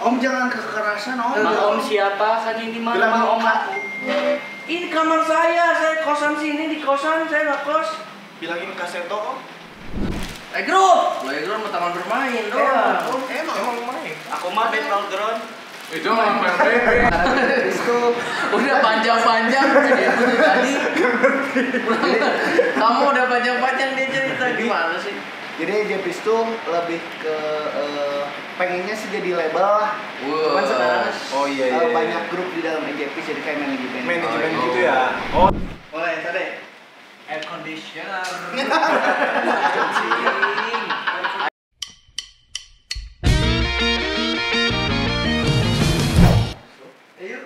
Om jangan kekerasan om. Om siapa? Kan ini mana om aku? Ini kamar saya kosan sini di kosan, saya nggak kos. Bilangin Kaseto om. Grup mah taman bermain doang. Emang main. Aku mah battleground. Itu mah bebek. Udah panjang-panjang gitu tadi. Kamu udah panjang-panjang dia cerita gimana sih? Jadi Jepis tuh lebih ke pengennya sih jadi label lah. Cuman sekarang iya. banyak grup di dalam Jepis jadi kayak manajemen. Manajemen gitu ya. Oh. Mulai tadi. Air conditioner. Ayo.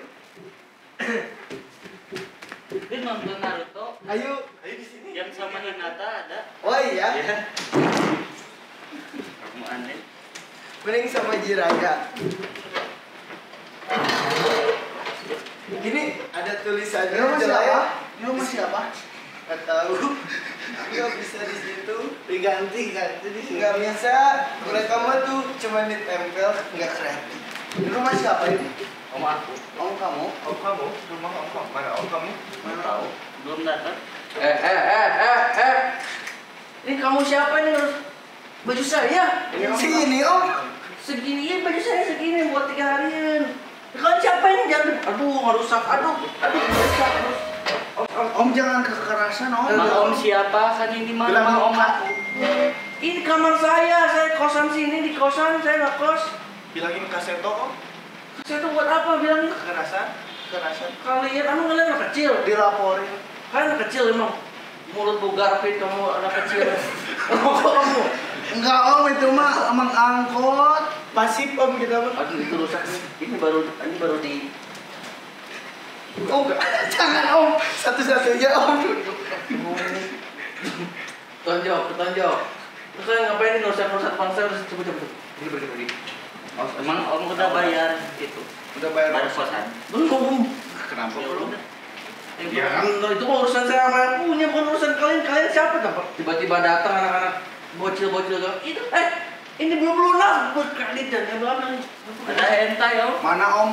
Ini nonton Naruto. Ayo di sini. Yang sama Hinata ada. Oh iya. Kamu aneh. Mending sama Jiraiya. Ini ada tulisannya. Ini masih apa? Gak tahu. Gak bisa di situ. Diganti kan? Jadi nggak bisa. Mereka mah tuh cuma ditempel, nggak kreatif. Ini rumah siapa ini? Om aku. Om kamu? Om kamu? Rumah om kamu? Mana om kamu? Mana tahu? Belum datang. Ini kamu siapa nih? Baju saya? Sini om. Segini ya baju saya segini buat 3 harian. Kalian siapa ini? Jangan. Aduh, ngerusak. Aduh, rusak. Om jangan kekerasan om. Om siapa? Kan ini mana om aku? Ini kamar saya kosan sini di kosan, saya nggak kos. Bilangin Kaseto om. Saya tuh buat apa bilangin? Kekerasan. Kalian, ngeliat anak kecil. Dilaporin. Kalian anak kecil emang. Mulut bugar, Fit, kamu anak kecil. Kamu. Enggak om, itu mah emang angkot. Pasif om kita mah. Aduh, itu rusak nih. Ini baru di. Oh, jangan om. Satu-satunya om. Tonjok. Terus kalian ngapain nih ngerusak ponsel? Cepet. Pergi. Emang om udah bayar itu? Udah bayar kosan? Belum. Kenapa Ya belum? udah. Ya kan, itu mah urusan saya sama yang punya, bukan urusan kalian. Kalian siapa dapat? Tiba-tiba datang anak-anak bocil-bocil itu. Ini belum lunas berkredit dan yang belakang. Ada hentai om. Mana om?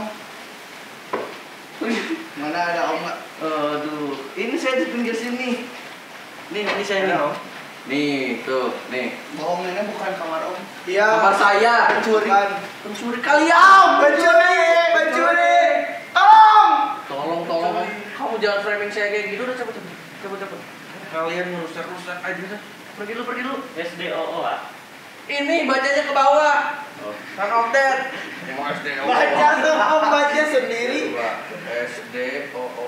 Mana ada om nggak? Aduh, ini saya di pinggir sini. Ini saya nih. Nih, tuh, nih. Bohong ini bukan kamar om. Iya. Kamar saya. Pencuri kalian. Pencuri. Tolong. Tolong. Kamu jangan framing saya kayak gitu. Udah cepet. Kalian ngerusak aja dah. Pergi lu. SDOO ah. Ini bacanya ke bawah. Kan Om Ded. Mau SDO. Baca tuh om baca sendiri. SDOO.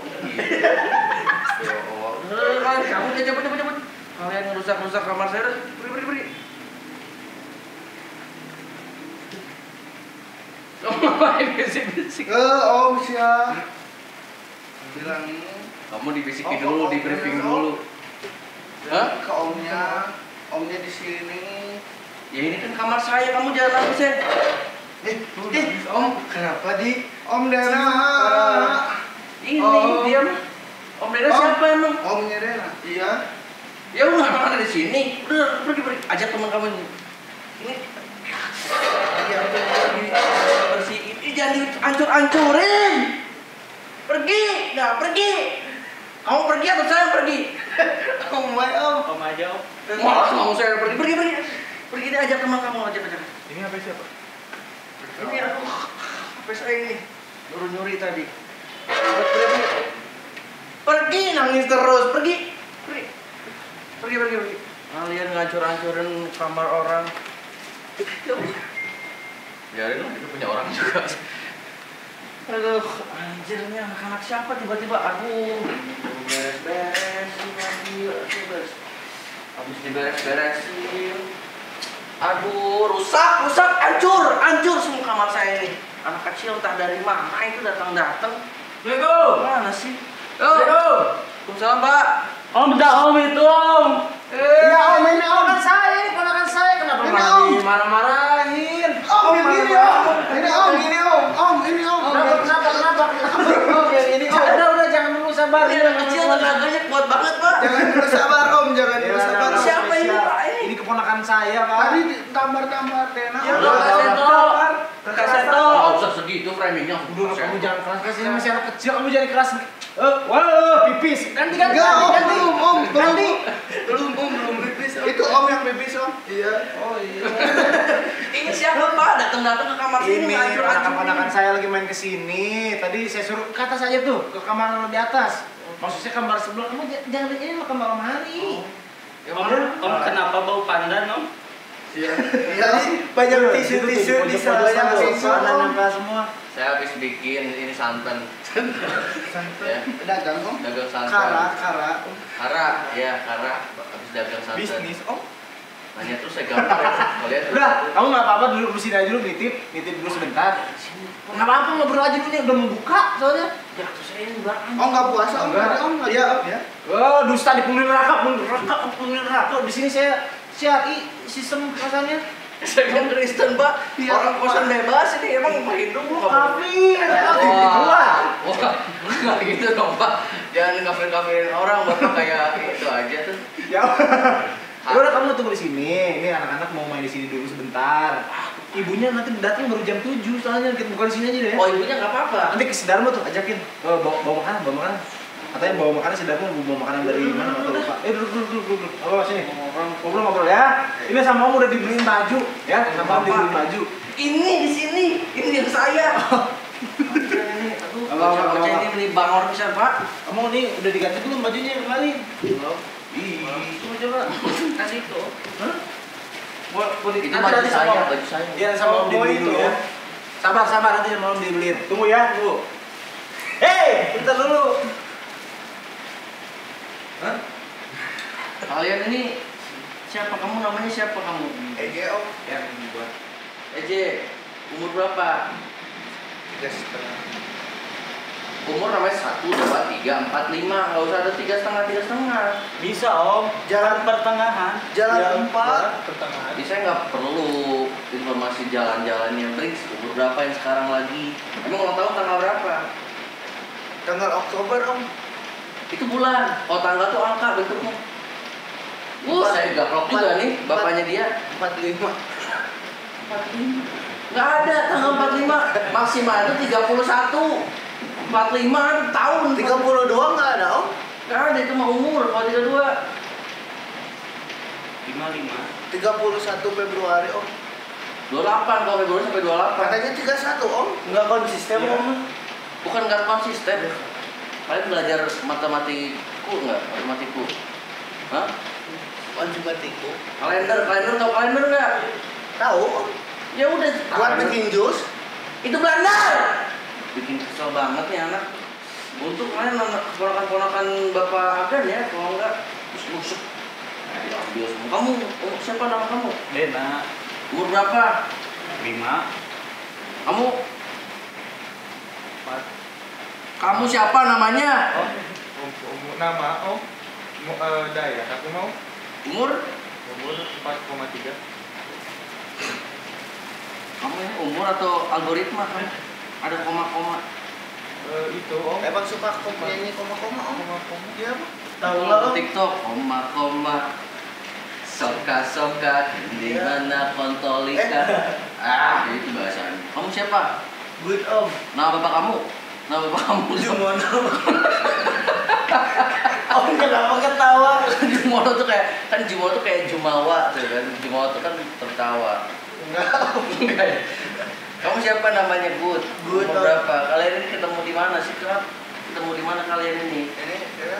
Kamu udah cepet. Kalian ngerusak kamar saya. Pergi. Kamu ngapain bisik-bisik? Om siap. Bilang Kamu dibisikin dulu, di briefing dulu. Hah? ke omnya di sini. Ya ini kan kamar saya, kamu jangan lapisin. Om, kenapa di Om Dena? Ini diam. Om Dena siapa emang? Omnya Dena. Iya. Ya udah ada di sini. Udah pergi. Ajak teman kamu ini. Ini bersihin. Ini jangan dihancur-hancurin. Pergi. Kamu pergi atau saya yang pergi? Om Om aja om. Malah mau saya pergi. Pergi deh, ajak teman kamu ajak. Ini HP siapa? Ini HP saya ini. Nyuri tadi. Pergi nangis terus. Pergi. Kalian ngancur-hancurin kamar orang. Biarin lah, itu punya orang juga. Aduh, anjir nih anak-anak siapa tiba-tiba. Aduh, beres-beresin lagi. Habis diberes-beresin. Aduh, rusak, hancur semua kamar saya ini. Anak kecil entah dari mana itu datang. Assalamualaikum. Mana sih? Assalamualaikum. Waalaikumsalam, Pak. Om itu om. Ya om ini om. Ponakan saya kenapa Ini, malah Om. dimarah-marahin? Om yang ini om. Ini om. Kenapa? Om yang ini om. Udah jangan dulu sabar. Ini anak kecil tenaganya kuat banget, Pak. Jangan dulu sabar om. Siapa ini, Pak? Ini keponakan saya, Pak. Tadi tambar Dena. Ya udah, Kaseto. Om framingnya. Udah, kamu jangan keras-keras, ini masih anak kecil, kamu jangan keras. Pipis. Ganti. Enggak, Om, belum pipis. Itu Om yang pipis, Om. Iya. Oh iya. Ini siapa Pak? Datang-datang ke kamar sini Ini ngacur-ngacur. anak-anakan saya lagi main ke sini. Tadi saya suruh ke atas aja tuh, ke kamar di atas. Maksudnya kamar sebelah, kamu jangan ini mah kamar lemari. Om kenapa bau pandan om? Iya. Banyak tisu-tisu di sana semua. Saya habis bikin ini santan. Ya. Dagang, Om. Dagang santan. Kara. Kara. Habis dagang santan. Bisnis, Om. Nanya terus saya gampang ya. Kalian Udah, kamu nggak apa-apa dulu sini aja dulu nitip dulu sebentar. Nggak apa-apa ngobrol aja dulu nih, udah mau buka soalnya. Ya tuh saya ini barang. Oh, enggak puasa, Om. Enggak. Om. Iya, Om. Ya. Oh, dusta di penghuni neraka. Di sini saya syari sistem rasanya. saya kan Kristen Pak. Iya. Orang kosan bebas ini emang Hindu lu nggak boleh. Wah. Wah, nggak gitu dong Pak. Jangan kafirin orang Bapak kayak itu aja tuh. Ya. Udah kamu tunggu di sini. Ini anak-anak mau main di sini dulu sebentar. Ibunya nanti datang baru jam 7 soalnya kita bukan di sini aja deh. Oh ibunya nggak apa-apa. Nanti ke si Dharma tuh ajakin. Bawa makanan. Katanya bawa makanan si Dharma bawa makanan dari mana atau lupa. Duduk. Oh, sini. Ngobrol ya. Ini sama Om udah dibeliin baju ya. Sama Om dibeliin baju. Ini di sini, ini yang saya. Aduh, bocah ini beli bangor bisa Pak. Kamu nih udah diganti belum bajunya yang kemarin? Belum. Coba coba. Kasih itu. Hah? Itu baju saya, baju saya. Iya sama Om dibeliin dulu ya. Sabar nanti sama Om dibeliin. Tunggu ya, tunggu. Hei, bentar dulu. Hah? Kalian ini siapa kamu namanya siapa kamu? Om. Yang buat Eje, umur berapa? 3,5. Umur namanya 1, 2, 3, 4, 5. Nggak usah ada 3,5. Bisa om. Jalan pertengahan. Jalan 4 pertengahan. Jadi saya nggak perlu informasi jalan-jalannya. Trix, umur berapa yang sekarang lagi? Emang ulang tahun tanggal berapa? tanggal Oktober, Om. Itu bulan. Kalau tanggal tuh angka bentuknya. Saya gaplok juga nih, bapaknya dia. 45. 45. Nggak ada tanggal 45. Maksimal itu 31. 45 tahun. 32 nggak ada, Om. Nggak ada, itu mah umur. Kalau 32. 55. 31 Februari, Om. 28 kalau Februari sampai 28. Katanya 31, Om. Nggak konsisten, Iya. Om. Bukan nggak konsisten. Kalian belajar matematiku nggak? Matematiku? Hah? Matematiku. Kalender tahu kalender nggak? Tahu, Om. Ya udah. Buat bikin jus. Itu Belanda. Bikin kesel banget nih anak. Untuk kalian anak keponakan Bapak Agan ya, kalau enggak busuk. Diambil semua. Kamu, siapa nama kamu? Dena. Umur berapa? 5. Kamu? Kamu siapa namanya? Nama Dayat, aku mau Umur? umur 4,3. Kamu ini umur atau algoritma kan? Ada koma-koma. Itu Om. Emang suka nyanyi koma-koma, Om? Koma-koma. Iya, Om. Tahu Tahu lah, Om. TikTok koma-koma. Soka-soka di mana kontolika. Itu bahasanya. Kamu siapa? Good, Om. Nama bapak kamu? Nama bapak kamu? Jumono. Om kenapa ketawa? Jumono tuh kayak kan Jumono tuh kayak Jumawa tuh kan. Jumawa tuh kan tertawa. Enggak, Om. Enggak ya? Kamu siapa namanya Good? Good, Umur Om. berapa? Kalian ini ketemu di mana sih, Kak? Ketemu di mana kalian ini? Ini ya.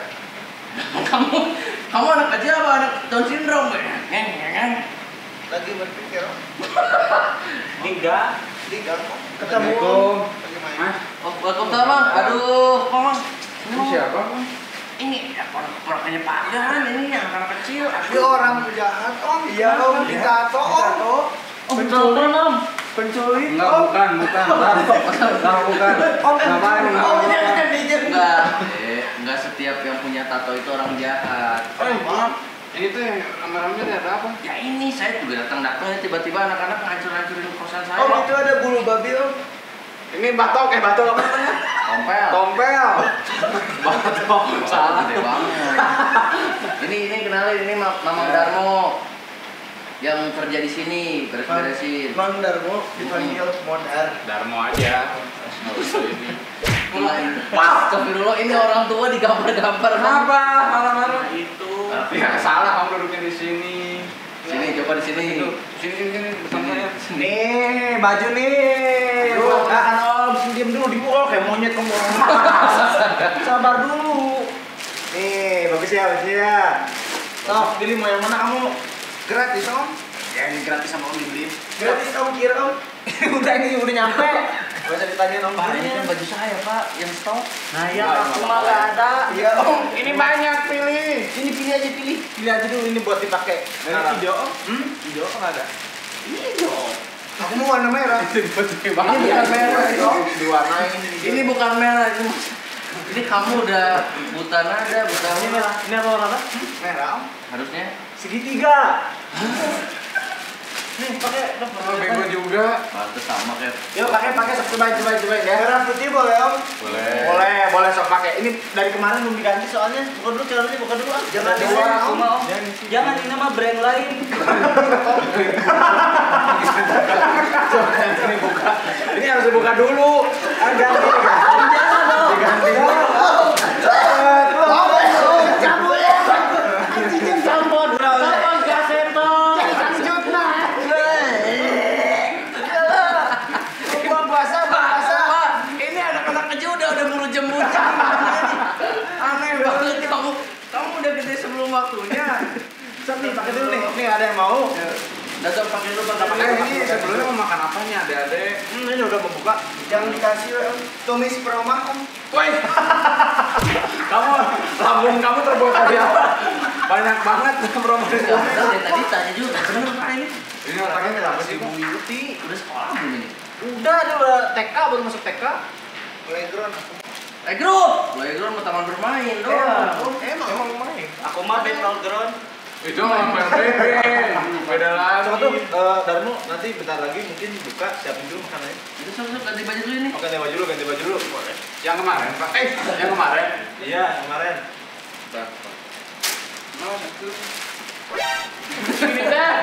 Kamu anak kecil apa anak Down syndrome ya? Lagi berpikir, Om. Enggak. Di gang, Om. Ketemu, Assalamualaikum. Om. Lagi main. Hah? Oh, Waalaikumsalam Bang. Aduh, Bang. Ini siapa? Ini ya orang-orangnya Pak Gan, ini anak-anak kecil. Ini orang jahat, Om. Iya, Om. Ditato, Om. Penculik om. Penculik, Enggak, Om. bukan. Bukan. Om, Ngapain? Om, jangan dijem. Enggak setiap yang punya tato itu orang jahat. Ini tuh yang rame-rame ada apa? Ya ini saya juga datang-datang tiba-tiba anak-anak ngancur-ngancurin kosan saya. Om, itu ada bulu babi, Om. Ini batok apa namanya? Tompel. Tompel. Batok. Salah gede banget. Ini kenalin ini Mamang Darmo. yang kerja di sini beres-beresin. Mang Darmo dipanggil Modar. Darmo aja. Nggak usah ini. Astagfirullah, ini orang tua digambar-gambar. Kenapa marah-marah? Itu. Ya salah kamu duduknya di sini. Sini, coba di sini. Sini depan saya. Nih, baju nih. Kan Om, diam dulu di bawah kayak monyet kamu. Sabar dulu. Nih, bagus ya. Sok, pilih mau yang mana kamu? Gratis Om. Ya ini gratis sama Om dibeliin. Gratis Om, kira Om. udah nyampe. Gak usah ditanyain Om. Pak, ini kan baju saya Pak, yang stok. Nah ya, aku mah gak ada. Iya Om. Ini banyak pilih. Ini pilih aja. Pilih aja dulu ini buat dipakai. Ini video Om. Video kan ada. Ini dong. Aku mau warna merah. Ini Ini bukan merah, Om. diwarnain. Ini bukan merah, ini kamu udah buta nada, buta Ini merah. Ini apa warna apa? Merah Om. harusnya. Segitiga. Nih pakai dong. Oh, bego juga. Pantes sama kayak. Yuk pakai cobain ya. Merah putih boleh Om? Boleh sok pakai. Ini dari kemarin belum diganti soalnya. Buka dulu celananya, buka dulu ah. Jangan di Jangan, Om. Om. Jangan, ini mah brand lain. Ini buka. Ini harus dibuka dulu. Ganti. Jangan dong. Diganti. Kapan kasetong? Pak, ini anak-anak kecil udah bulu jembut. Aneh banget kamu udah gede sebelum waktunya. Sok nih pakai dulu nih. Nih ada yang mau? Datang pakai dulu Pak. Ini sebelumnya mau makan apanya, Adek? Ini udah mau buka. Jangan dikasih Om. Tumis peromah Om. Woi. Lambung kamu terbuat dari apa? Banyak banget promo di Udah sana. dari tadi tanya juga, bener Pak ini. Ini otaknya kenapa sih? Ibu Yuti udah sekolah belum ini? Udah TK baru masuk TK. Playground. Playground mau taman bermain doang. Emang main. Aku mah background. Itu orang bebe. Beda lagi. Coba tuh, Darmo nanti bentar lagi mungkin buka, siapin dulu makanannya. Itu sok ganti baju dulu ini. Oke, ganti baju dulu. Boleh. Yang kemarin, Pak. Yang kemarin. Iya, kemarin. Mau satu. Ini dah.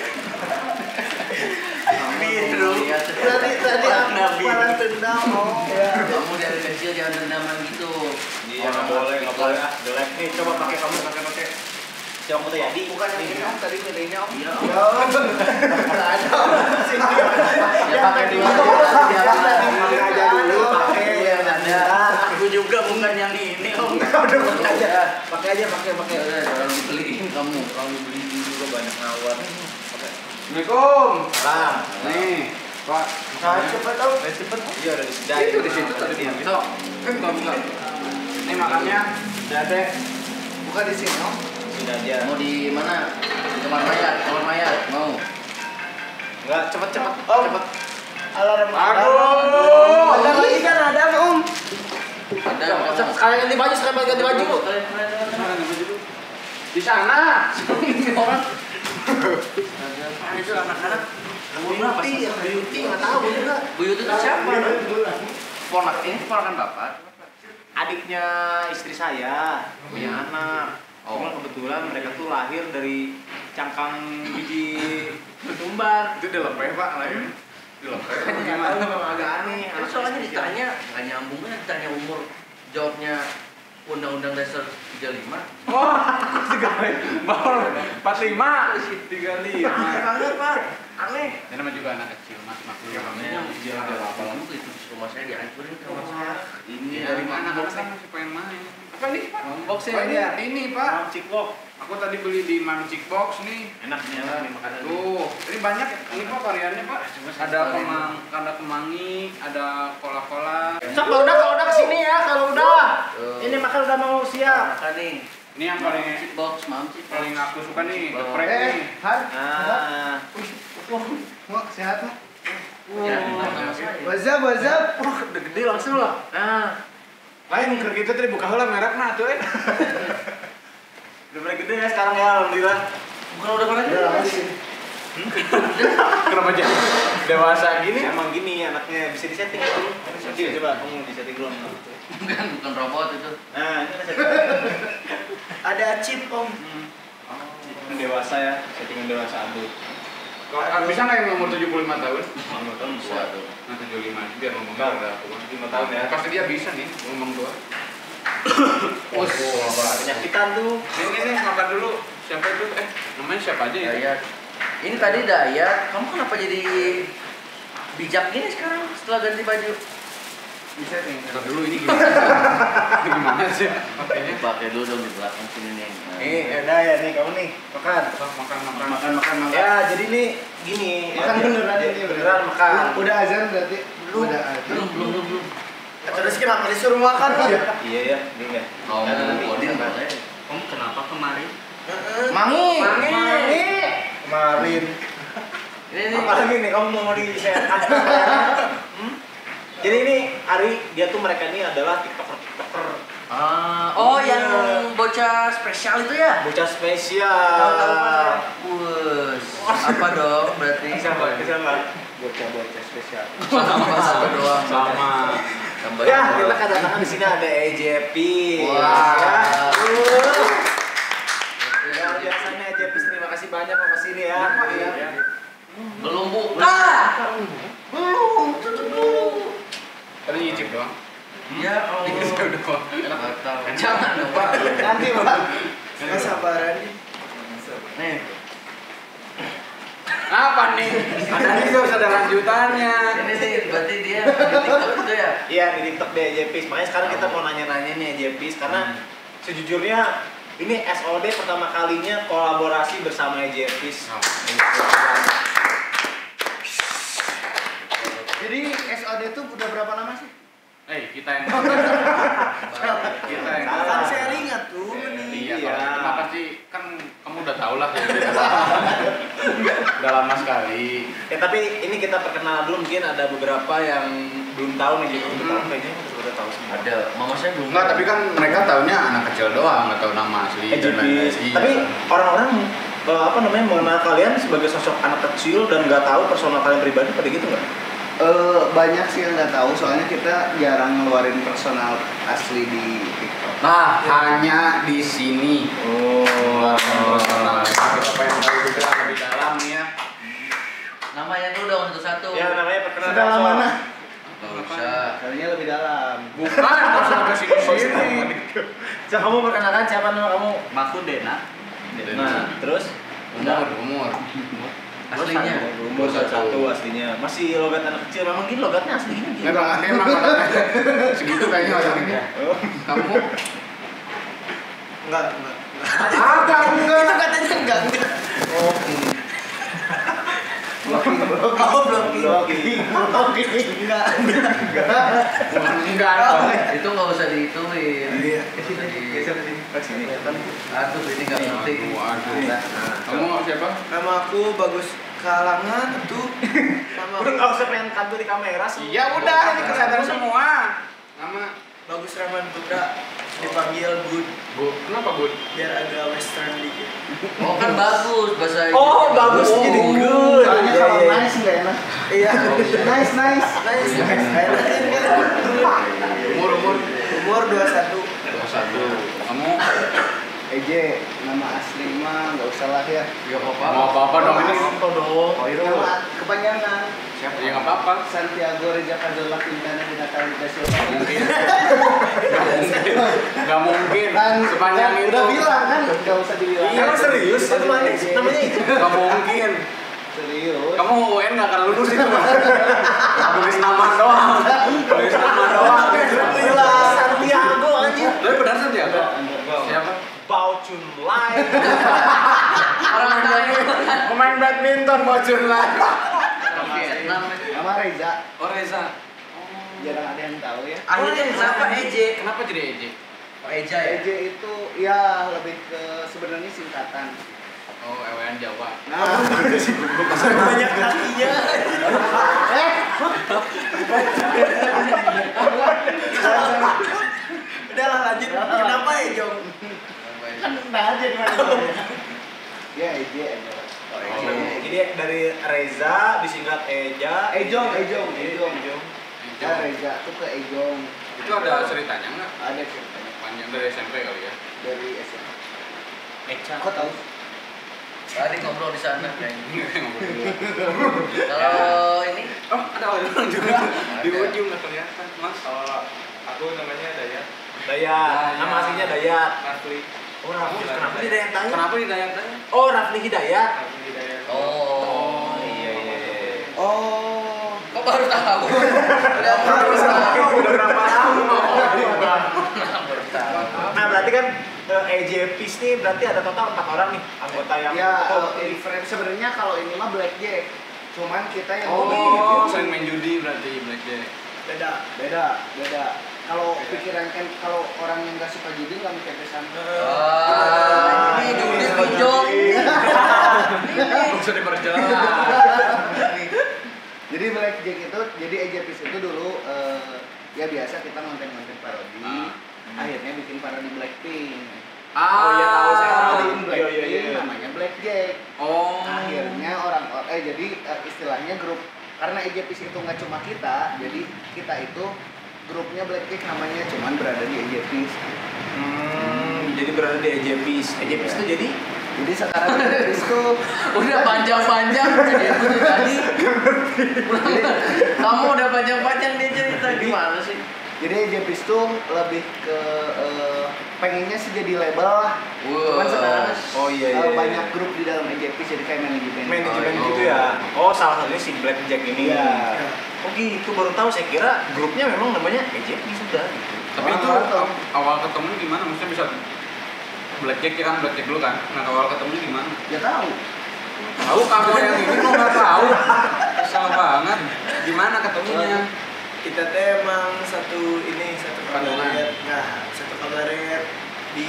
Biru. Tadi aku malah tendang. Oh, ya. Kamu dari kecil jangan dendaman gitu. Iya, nggak boleh. Ah, jelek. Nih, coba pakai kamu, pakai. Siapa tuh ya? Bukan yang ini Om, tadi bedanya Om. Iya. Nggak ada Om. Sini. Ya pakai dulu. Pakai aja dulu, pakai yang ada. Aku juga bukan yang ini Om. Udah pakai aja. Pakai aja. Udah, jangan dibeliin kamu. Kalau dibeliin juga banyak nawar. Assalamualaikum. Salam. Nih, Pak. Nah, cepet Om. Cepet. Iya, udah disediain. Itu di situ tadi dia. Gitu. Buka. Ini makannya. Dade. Buka di sini Om. Sini aja. Mau di mana? Di kamar mayat. Mau. Enggak, cepet. Om. Cepet. Alarm. Aduh. Ada lagi kan ada Om. Ada. Sekalian ganti baju, ganti baju. Di sana. Orang. Ada itu anak-anak. Bu Yuti nggak tahu juga. Bu Yuti itu siapa? Ponakan Bapak. Adiknya istri saya punya anak. Oh. Cuma kebetulan mereka tuh lahir dari cangkang biji ketumbar. Itu dilepeh, Pak, lahir. Dilepeh. Gimana? Memang agak aneh. Kan soalnya ditanya, nggak nyambungnya ditanya umur, jawabnya Undang-Undang Dasar 35. Oh, 35. Baru 45. 35. Aneh banget Pak, aneh. Ini namanya juga anak kecil, Mas. Ini yang apa-apa itu rumah saya dihancurin ke rumah saya. Ini dari mana? Anak kan masih pengen main. Apa nih, Pak? Boxnya Oh, ini, Pak. Mam Cikbok. Aku tadi beli di Magic Box nih. Enak nih makanan. Tuh, ini banyak ini Pak variannya, Pak. Ada kemangi, ada kola-kola. Sok kalau udah kesini ya kalau udah. Ini makan udah mau siap. Makan nih. Ini yang paling Box, mamci. paling aku suka nih, geprek nih. Han. Ah. Mak sehat mak. Ya, nama saya. Wazab. Wah, udah gede langsung lah. Nah, Lain keur gitu tadi buka heula merekna tuh Udah mulai gede ya sekarang ya alhamdulillah. bukan udah pernah Kenapa jadi dewasa gini? Emang gini anaknya bisa disetting dulu. Coba kamu disetting dulu. bukan robot itu. Nah, ini ada setting. Ada chip Om. Ini dewasa ya, settingan dewasa adult. Kalau bisa nggak yang umur 75 tahun? 5 tahun bisa tuh. Nah 75 biar ngomongnya ada tua. 5 tahun ya. Pasti dia bisa nih ngomong tua. Penyakitan tuh. Nih makan dulu. Siapa itu? Namanya siapa aja ya? Dayat. Ini tadi Dayat, kamu kenapa jadi bijak gini sekarang setelah ganti baju? Bisa nih. Ntar dulu ini gimana? Ini gimana sih? Pakainya Pakai dulu dong di belakang sini nih. Udah ya nih kamu nih. Makan. makan. Ya, jadi nih gini. Makan beneran ini beneran makan. Udah azan berarti? Belum. Udah azan. Belum. Terus kenapa disuruh makan? Iya ya, ini enggak. Oh, Odin boleh. Kamu kenapa kemarin? Mangi. Kemarin. Ini Apalagi nih kamu mau di share. Jadi ini Ari, dia tuh mereka ini adalah tiktoker. oh yang bocah spesial itu ya? Bocah spesial. Wus. Apa dong berarti? Siapa? Bocah spesial. Sama doang. sama. Ya, kita kedatangan di sini ada EJP. Wah. Ya, biasanya EJP, terima kasih banyak mau kesini ya. Belum buka. Belum. Tutup dulu. Tadi nyicip doang. Iya, oh. Nyicip doang. Nggak tahu. Jangan dong, Pak. Nanti, Pak. Nggak sabaran nih. Nih. Apa nih? Ada nih harus ada lanjutannya. Ini sih berarti dia di TikTok itu ya? Iya, di TikTok di EJP. Makanya sekarang kita mau nanya-nanya nih EJP karena sejujurnya ini SOD pertama kalinya kolaborasi bersama EJP. Jadi SOD itu udah berapa lama sih? Kita yang Kan sharing tuh Iya, kenapa sih? Kan kamu udah tau lah ya. Udah lama sekali. Ya tapi ini kita perkenalan dulu, mungkin ada beberapa yang belum tahu nih gitu. Kayaknya udah tahu semua. Ada. Mama saya belum. Enggak, tapi kan mereka taunya anak kecil doang, nggak tahu nama asli dan lain-lain. Tapi orang-orang mengenal kalian sebagai sosok anak kecil dan nggak tahu personal kalian pribadi pada gitu nggak? Banyak sih yang nggak tahu, soalnya kita jarang ngeluarin personal asli di TikTok. Nah, hanya di sini. Personal. Apa yang tahu juga lebih dalam nih ya. Namanya dulu dong satu-satu. Ya namanya perkenalan. Sedalam mana? Nggak usah. Kayaknya lebih dalam. Bukan, harus sampai sini-sini. Coba kamu perkenalkan siapa nama kamu? Maku Dena. Nah, terus? Umur. Aslinya. Umur 1 aslinya. Masih logat anak kecil, memang gini logatnya asli gini. Emang segitu kayaknya orangnya. Kamu Enggak. apa enggak? Itu katanya enggak. Oh. Blocking. Enggak. Itu nggak usah dihitungin. Iya. Sini. Aduh, ini nggak penting. Waduh. Kamu siapa? Nama aku Bagus Kalangan tuh. Nama aku enggak usah pengen tampil di kamera sih. Ya udah, ini kelihatan semua. Nama Bagus Rahman Putra, dipanggil Bud. Kenapa Bud? Biar agak western dikit. Oh kan bagus bahasa Oh, bagus jadi good. Soalnya Iya, kalau iya. nice nggak enak. Iya. Nice. Umur 21. Satu. Kamu EJ, nama asli mah nggak usah lah ya. Nggak apa-apa. mau apa dong ini? Apa dong? Nama kepanjangan. Siapa? Ya nggak apa-apa. Santiago Reza Kazola Quintana Dinata Silva. Nggak mungkin. Sepanjang itu. Udah bilang kan, nggak usah dibilang. Emang serius? Itu namanya itu. Nggak mungkin. Serius. Kamu UN nggak akan lulus itu. Tulis nama doang. Santiago anjir. Tapi benar Santiago. Siapa? Bao Chun Lai. Orang lain. Pemain badminton bocor lah. Vietnam. Nama Reza. Oh Reza. Jarang ada yang tahu ya. Akhirnya kenapa EJ? Kenapa jadi EJ? Oh, Eja ya? EJ itu ya lebih ke sebenarnya singkatan. Oh, EWN Jawa. Nah, Banyak kakinya. Udahlah lanjut. Kenapa ya Jong? kan entah aja di mana. Ya EJ aja. Jadi dari Reza disingkat Eja. Ejong. Ejong. Ya Reza itu ke Ejong. Itu ada ceritanya nggak? Ada ceritanya Panjang dari SMP kali ya? dari SMA. Eca. Kok tahu? Tadi ngobrol di sana kayaknya. Ngobrol di luar. Kalau ini Oh, ada orang juga di ujung nggak kelihatan, Mas. Aku namanya Dayat. Nama aslinya Dayat. Rafli. Oh, Rafli. Kenapa di Dayat Dayat? Kenapa di Dayat-Dayat? Oh, Rafli Hidayat. Rafli Hidayat. oh Iya. Oh, kok baru tahu? Udah berapa tahun? Baru tahu. Nah, berarti kan EJPis nih berarti ada total 4 orang nih anggota yang ya ini. different sebenarnya kalau ini mah blackjack. Cuman kita yang Oh, sering main judi berarti blackjack. beda. Kalau pikiran kan kalau orang yang nggak suka judi nggak mikir ke sana. Ini judi pinjol. Nggak usah diperjelas. Jadi blackjack itu, jadi EJPis itu dulu ya biasa kita ngonten-ngonten parodi. Akhirnya bikin parodi Blackpink. Oh iya tahu saya tahu. Parodiin Blackpink Iya. namanya Blackjack. Oh. Akhirnya jadi istilahnya grup karena EJPis itu nggak cuma kita, jadi kita itu grupnya Blackjack namanya cuman berada di EJPis. Jadi berada di EJPis. EJPis itu jadi Sekarang EJPis tuh Udah panjang-panjang jadi kamu udah panjang-panjang dia cerita gimana sih? jadi EJPis tuh lebih ke pengennya sih jadi label lah. Cuman sekarang Oh iya. banyak grup di dalam EJPis jadi kayak manajemen gitu ya. Oh, salah satunya si Blackjack ini. Iya. Oh gitu, baru tahu. Saya kira grupnya memang namanya EJPis sudah gitu. Tapi itu awal ketemu gimana? Maksudnya bisa blackjack ya kan, blackjack dulu kan. Nah, awal ketemu gimana? Ya tahu. Tahu kamu yang ini kok nggak tahu? Kesal banget. Gimana ketemunya? Kita teh emang satu Pandangan. kabaret. Nah, satu kabaret di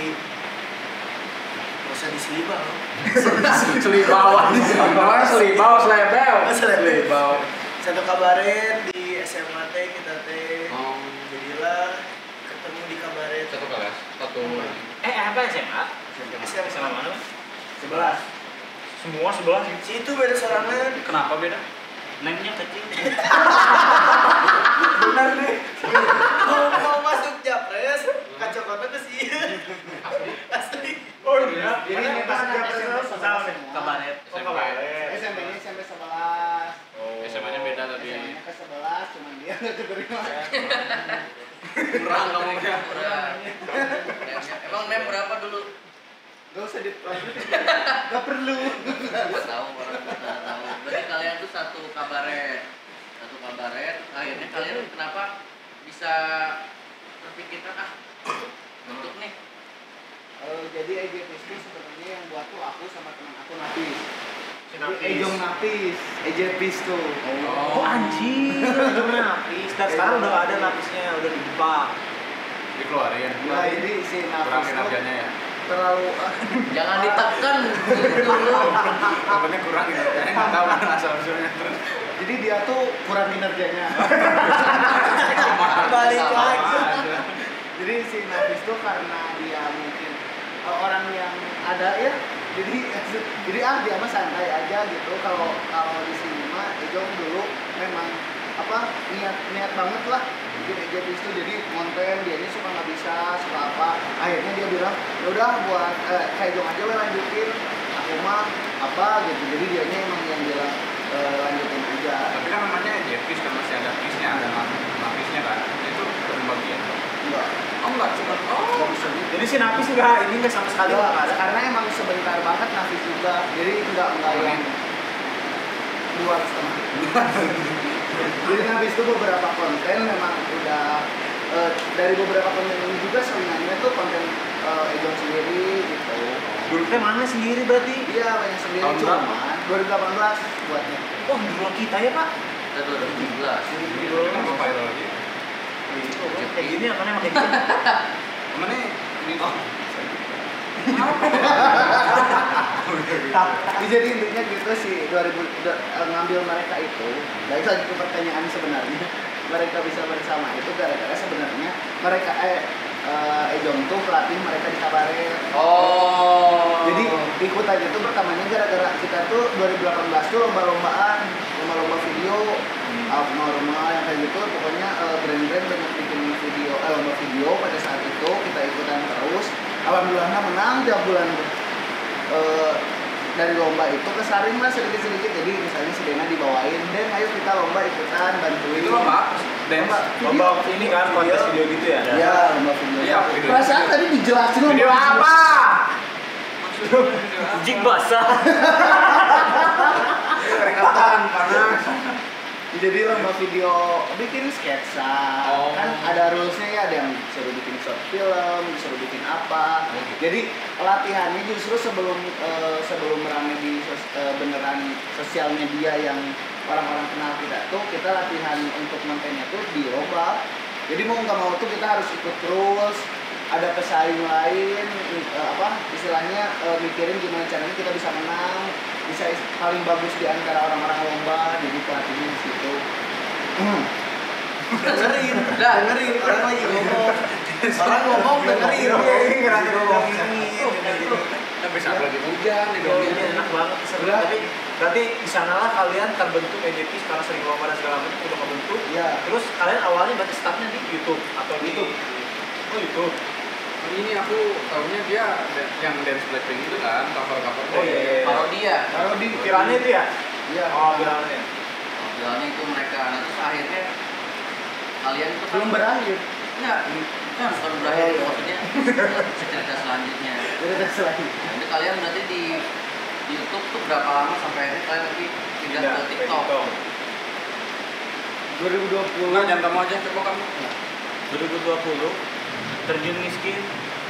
usah di Selibau. Selibawan. Namanya selibau, selebel. Selebel. Satu kabaret di SMA teh kita teh. Oh. Jadilah ketemu di kabaret. Satu kelas. Satu. Apa SMA? SMA mana? 11. Semua 11. Si itu beda sorangan. Kenapa beda? Nengnya kecil. Benar nih. Mau masuk Japres, kacokotnya ke sih. Asli. Oh iya. Jadi ini pas Japres Kabaret. Oh, kabaret. SMP-nya SMP 11. SMA-nya beda tadi. SMP-nya ke 11, cuman dia nggak keterima. Kurang kamu ya. Emang nem berapa dulu? Gak usah dilanjutin. Gak perlu. Nggak tahu orang nggak tahu. Berarti kalian tuh satu kabaret. Akhirnya kalian kenapa bisa terpikirkan untuk nih? Jadi EJPis itu sebenarnya yang buat tuh aku sama teman aku Napis. Napis. Ejong Napis, EJPis tuh. Oh anjir, napis. Dan sekarang udah gak ada napisnya, udah dibuka. Dikeluarin. Nah, jadi si Napis Kurang tuh kinerjanya ya. terlalu Jangan ditekan dulu. Apanya kurang kinerjanya nggak tahu kan asal usulnya terus. jadi dia tuh kurang kinerjanya. Balik Sama lagi. aja. Jadi si Napis tuh karena dia mungkin orang yang ada ya, jadi dia mah santai aja gitu. Kalau di sini mah Ejong dulu memang niat banget lah bikin EJPis itu, jadi konten dianya suka nggak bisa, suka apa, akhirnya dia bilang ya udah buat kayak Ejong aja lah lanjutin, aku mah apa gitu. Jadi dianya emang yang bilang lanjutin aja. Tapi kan namanya EJPis kan masih ada pisnya, ada napisnya kan. Itu berbagian. Enggak. Oh enggak, cuma Nggak bisa gitu. Jadi si napis ini nggak sama sekali Nggak, nggak ada. karena emang sebentar banget Napis juga, jadi enggak yang 2,5. Jadi Napis itu beberapa konten memang udah dari beberapa konten ini juga sebenarnya tuh konten Ejong sendiri gitu. Dulu teh mana sendiri berarti? Iya banyak sendiri, Tahun cuman 2018 buatnya. Oh, di ruang kita ya Pak? Kita 2017. Kenapa viral lagi? Itu kayak gini apa namanya kayak gini? Mana nih? Jadi intinya gitu sih 2000 ngambil mereka itu. Baik lagi ke pertanyaan sebenarnya mereka bisa bersama itu gara-gara sebenarnya mereka Ejong tuh pelatih mereka di kabaret. Oh. Jadi ikutan itu pertamanya gara-gara kita tuh 2018 tuh lomba video, rumah yang kayak gitu. Pokoknya brand-brand banyak bikin video, lomba video pada saat itu kita ikutan terus. Alhamdulillah menang tiap bulan. dari lomba itu kesaring lah sedikit-sedikit. Jadi misalnya si Dena dibawain, Den ayo kita lomba ikutan bantuin. Itu lomba apa? Lomba ini kan kontes video gitu ya? Iya, lomba video. Iya, video. Perasaan tadi dijelasin lomba Video apa? Jik basah. Keringetan panas. Jadi lomba video bikin sketsa. Oh. Kan ada rulesnya ya, ada yang disuruh bikin short film, disuruh bikin apa. Jadi latihannya justru sebelum rame di beneran sosial media yang orang-orang kenal kita tuh, kita latihan untuk kontennya tuh di lomba. Jadi mau nggak mau tuh kita harus ikut rules. Ada pesaing lain, istilahnya mikirin gimana caranya kita bisa menang, bisa paling bagus di antara orang-orang lomba. Jadi pelatihnya di situ. Dengerin orang lagi ngomong. Orang ngomong dengerin. Ngerasa ngomong. Tapi saat lagi hujan, Ini enak banget sebenarnya. Tapi berarti di sanalah kalian terbentuk editis karena sering lomba dan segala macam udah kebentuk. Iya. Terus kalian awalnya berarti startnya di YouTube atau di YouTube. Oh YouTube. ini aku tahunya dia yang dance Blackpink itu kan, cover-cover Oh iya. Parodi ya. Parodi. Pirannya itu ya? Iya. Oh pirannya. Bilangnya itu mereka. Nah terus akhirnya kalian itu kan Belum berakhir. enggak, kan bukan berakhir maksudnya cerita selanjutnya. Jadi selain. Jadi kalian berarti di YouTube tuh berapa lama sampai akhirnya kalian nanti pindah ke TikTok? 2020. Enggak, jangan kamu aja, coba kamu. 2020 terjun miskin.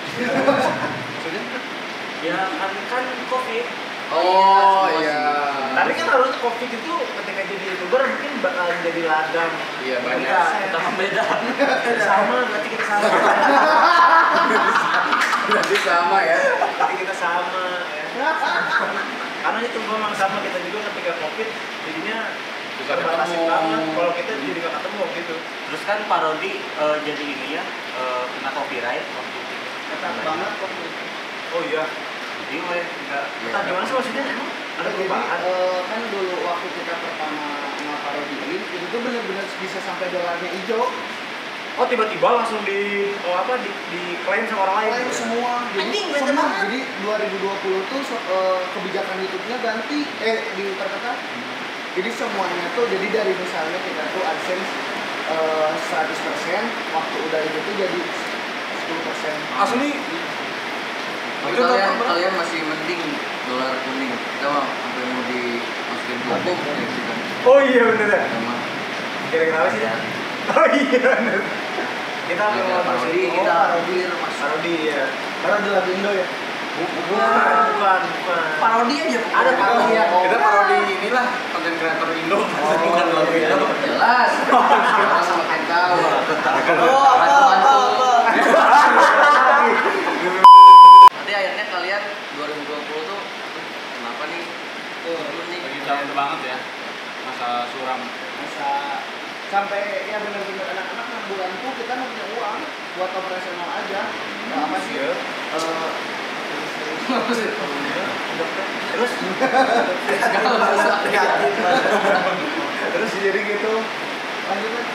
Ya kan COVID. Oh iya. Tapi kan harusnya COVID itu ketika jadi YouTuber mungkin bakal jadi ladang. Iya, banyak. Kita beda. Sama, berarti kita sama. Berarti sama ya. Berarti kita sama ya. Karena itu memang sama kita juga ketika COVID jadinya Susah terbatasi ketemu. banget. Kalau kita jadi gak ketemu gitu. Terus kan parodi jadi ini ya kena copyright waktu itu. Ketat banget kok. Oh iya. Jadi enggak. Kita gimana sih maksudnya emang ada Jadi perubahan? kan dulu waktu kita pertama ngeparodiin itu tuh bener-bener bisa sampai dolarnya hijau. Oh tiba-tiba langsung di klaim sama orang lain. Lain semua. Anjing, Jadi bete banget. Jadi 2020 tuh kebijakan YouTube-nya ganti diutar-utar. Jadi semuanya tuh jadi dari misalnya kita tuh AdSense 100%, waktu udah itu tuh jadi 10%. Asli. Tapi Itu kalian masih mending dolar kuning. Kita mah sampai mau dimasukin hukum ya kita. Oh iya bener ya. Sama Kira-kira apa sih? Oh iya bener. Kita ya, mau parodi, masuk- kita oh, parodi ya. Parodi lagu Indo ya. Bukan. parodi aja. Ada parodi ya. Kita parodi inilah konten kreator Indo. Bukan lagu Indo. Jelas. Orang makin tahu. Oh, apa. Nanti akhirnya kalian 2020 tuh kenapa nih? Turun nih. Lagi down banget ya. Masa suram. Masa sampai ya benar-benar anak-anak 6 bulan tuh kita nggak punya uang buat operasional aja. Nah, apa sih? Iya. Terus Terus jadi gitu. Lanjut kan?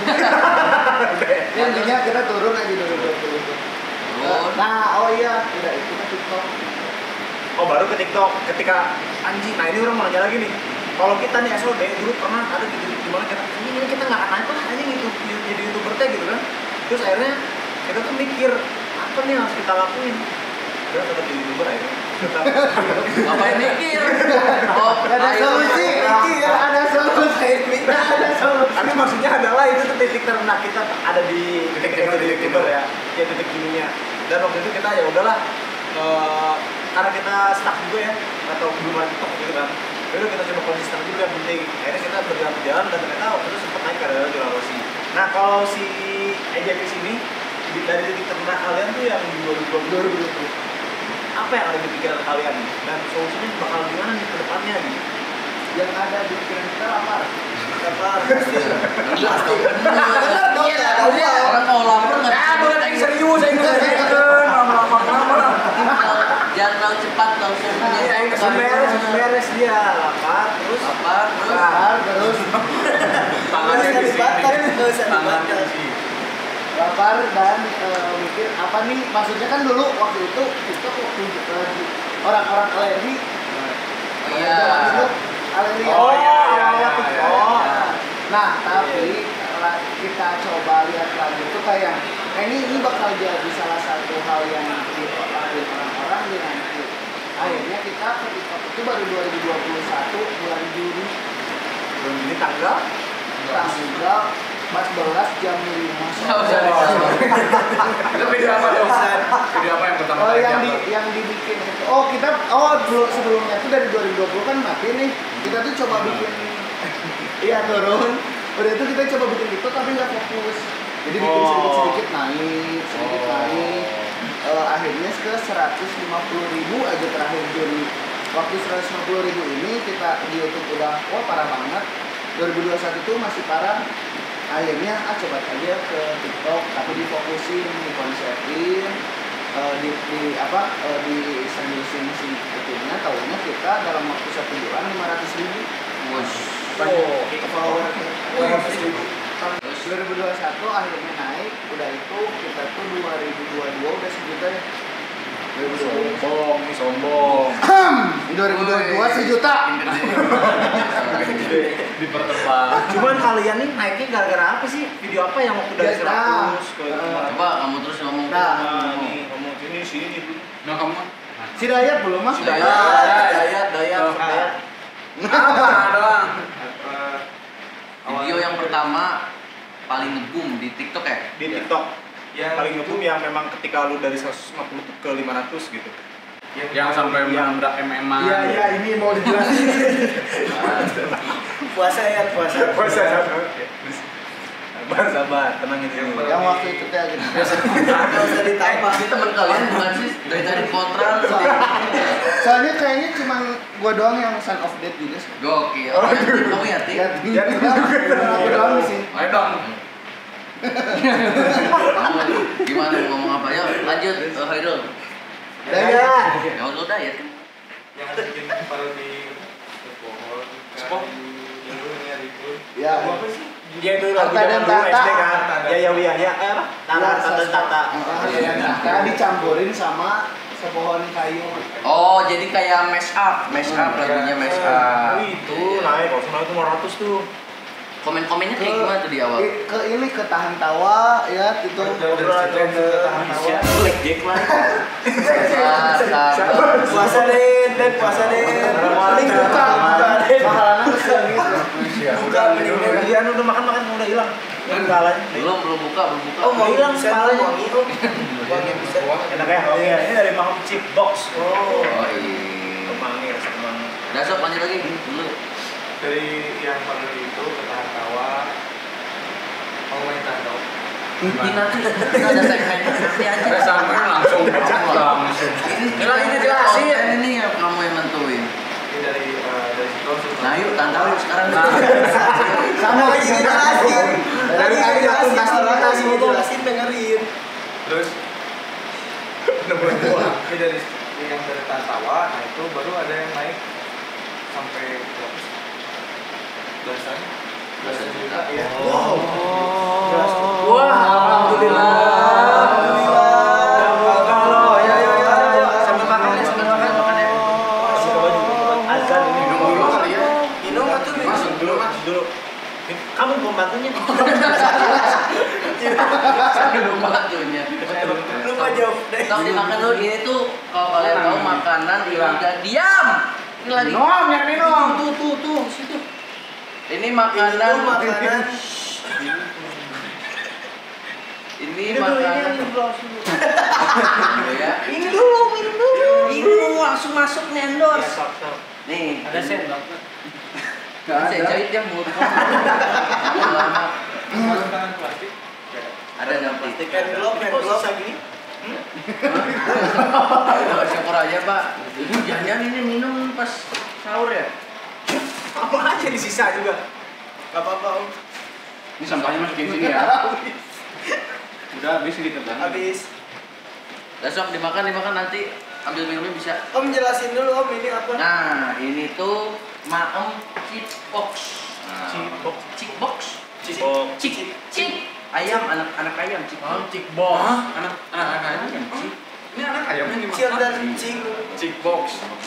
Ya, intinya kita turun aja 2020 itu. Nah, oh iya, udah itu kan TikTok. oh baru ke TikTok ketika anjing. Nah ini orang mau nanya lagi nih. Kalau kita nih SOD dulu pernah ada di titik dimana ini kita nggak akan naik lah anjing itu jadi YouTuber teh gitu kan. Terus akhirnya kita tuh mikir apa nih yang harus kita lakuin. Udah tetap jadi YouTuber akhirnya. Tetap. Apa yang mikir? Oh, Ada ayo. solusi, ada solusi. Ada solusi. Tapi maksudnya adalah itu tuh titik terendah kita ada di titik jadi YouTuber ya. Ya titik gininya. Dan waktu itu kita ya udahlah karena kita stuck juga ya atau belum ada TikTok gitu kan. Udah kita coba konsisten dulu yang penting. Akhirnya kita berjalan dan ternyata waktu itu sempat naik karena di Sulawesi. Nah kalau si EJP sini dari titik terendah kalian tuh yang di 2020 apa yang ada di pikiran kalian dan solusinya bakal gimana nih ke depannya gitu? Yang ada di pikiran kita lapar. Lapar. Bener dong, Iya, ada uang. orang kalau lapar nggak. Bukan yang serius, yang lama-lama. Jangan terlalu cepat langsung Beres dia lapar terus lapar terus. Lapar, terus Tangannya di sini. Tangannya di sini. lapar dan mikir apa nih, maksudnya kan dulu waktu itu TikTok waktu orang-orang alergi Iya. Alelia. Oh, iya. Nah, tapi kita coba lihat lagi itu kayak ini bakal jadi salah satu hal yang dipakai orang-orang di nanti. Akhirnya kita ke TikTok itu baru 2021 bulan Juni. Ini tanggal 14 jam 5 Usah. Itu video apa dong? Video apa yang pertama kali yang dibikin itu. Sebelumnya itu dari 2020 kan mati nih. Kita tuh coba bikin iya turun. Udah itu kita coba bikin itu tapi nggak fokus. Jadi bikin sedikit naik. Akhirnya ke 150.000 aja terakhir Juni. Waktu 150.000 ini kita di YouTube udah parah banget. 2021 tuh masih parah. Akhirnya coba aja ke TikTok tapi difokusin, dikonsepin, di seriusin si itunya. Tahunya kita dalam waktu 1 bulan 500.000. Kita follower 2021 akhirnya naik, udah itu kita tuh 2022 udah sejuta ya. sombong. 2022 sejuta. Dipertebal. Cuman kalian nih naiknya gara-gara apa sih? Video apa yang waktu dari 100 ke Coba kamu terus ngomong. nih ngomong sini dulu. Nah kamu Si Dayat belum mas? Dayat. apa doang? Video yang pertama paling nge-boom di TikTok ya? Di TikTok. Yang paling nge-boom yang memang ketika lu dari 150 ke 500 gitu. Yang sampai menabrak MM-an. Iya, ini mau dijelasin. puasa. Sabar, tenang ini. Yang waktu itu teh gitu. Enggak usah ditambah. Ini teman kalian bukan sih? Dari tadi kontrak. Soalnya kayaknya cuma gua doang yang son of death juga sih. Gokil. Kamu Yati? Aku doang sih. Ayo dong. Kamu gimana mau ngomong apa? Ya lanjut Hairul. Dayat. Ya lu Dayat kan? Yang ada bikin parodi pohon Spok. Ya. apa sih? Dia itu lagu Tata dan zaman dulu Tata. SD kan. Ya apa? Tata. Nah, dicampurin sama sepohon kayu. Oh, jadi kayak mash up lagunya mash up. Itu naik, kalau naik itu 500 tuh. Komen-komennya kayak gimana tuh di awal? Ke tahan tawa ya itu Obrolan tahan tawa. Black Jack lah. Puasa Den. Paling buka. Pahalana kesel gitu. Buka mending Dia udah makan udah hilang. Belum buka. Oh, mau hilang kepalanya. Wangi bisa. Enak ya? Oh iya, ini dari Mang Chip Box. Oh iya. Kemangi, rasa kemangi. Udah sob lanjut lagi dulu. Dari yang parodi itu ketahan tawa. Mau main tahan tawa? Ini nanti ada segmennya nanti aja. Ada sampai langsung. Ini jelasin. Ini yang kamu yang nentuin. Ini dari situ langsung. Nah yuk tantau yuk sekarang. Sama lagi dijelasin. Dari tadi jelasin, jelasin dengerin. Terus ini dari yang dari tahan tawa, nah itu baru ada yang naik sampai berapa sih? Belasan juta ya. Wah, alhamdulillah. Kalau ya. Sambil makan ya. Masih ke baju. Azan ini Minum atau masuk dulu. Kamu pembantunya. Saya lupa tunya. lupa jawab deh. Tau dimakan dulu ini tuh kalau kalian tahu makanan hilang dan diam. Ini lagi. Minum. Tuh situ. Ini makanan. Ini makanan. Ya. Ini dulu, minum dulu. Ini langsung masuk nih endorse. Nih. Ada sendok. Saya jahit ya mulut kamu. Lama. Tangan plastik. Ada dalam plastik. Envelope gini. Syukur aja Pak. Jangan ini minum pas sahur ya. Apa aja disisa juga. Gak apa-apa om. Ini sampahnya masukin sini ya. Udah habis ini terbang. Habis. Besok dimakan nanti ambil minumnya bisa. Om jelasin dulu om ini apa? Nah, ini tuh Maem Chip Box. Cik ayam anak ayam Cik. Cik bos. Anak ayam. Ini anak ayamnya gimana? Cil dan Cing. Chickbox.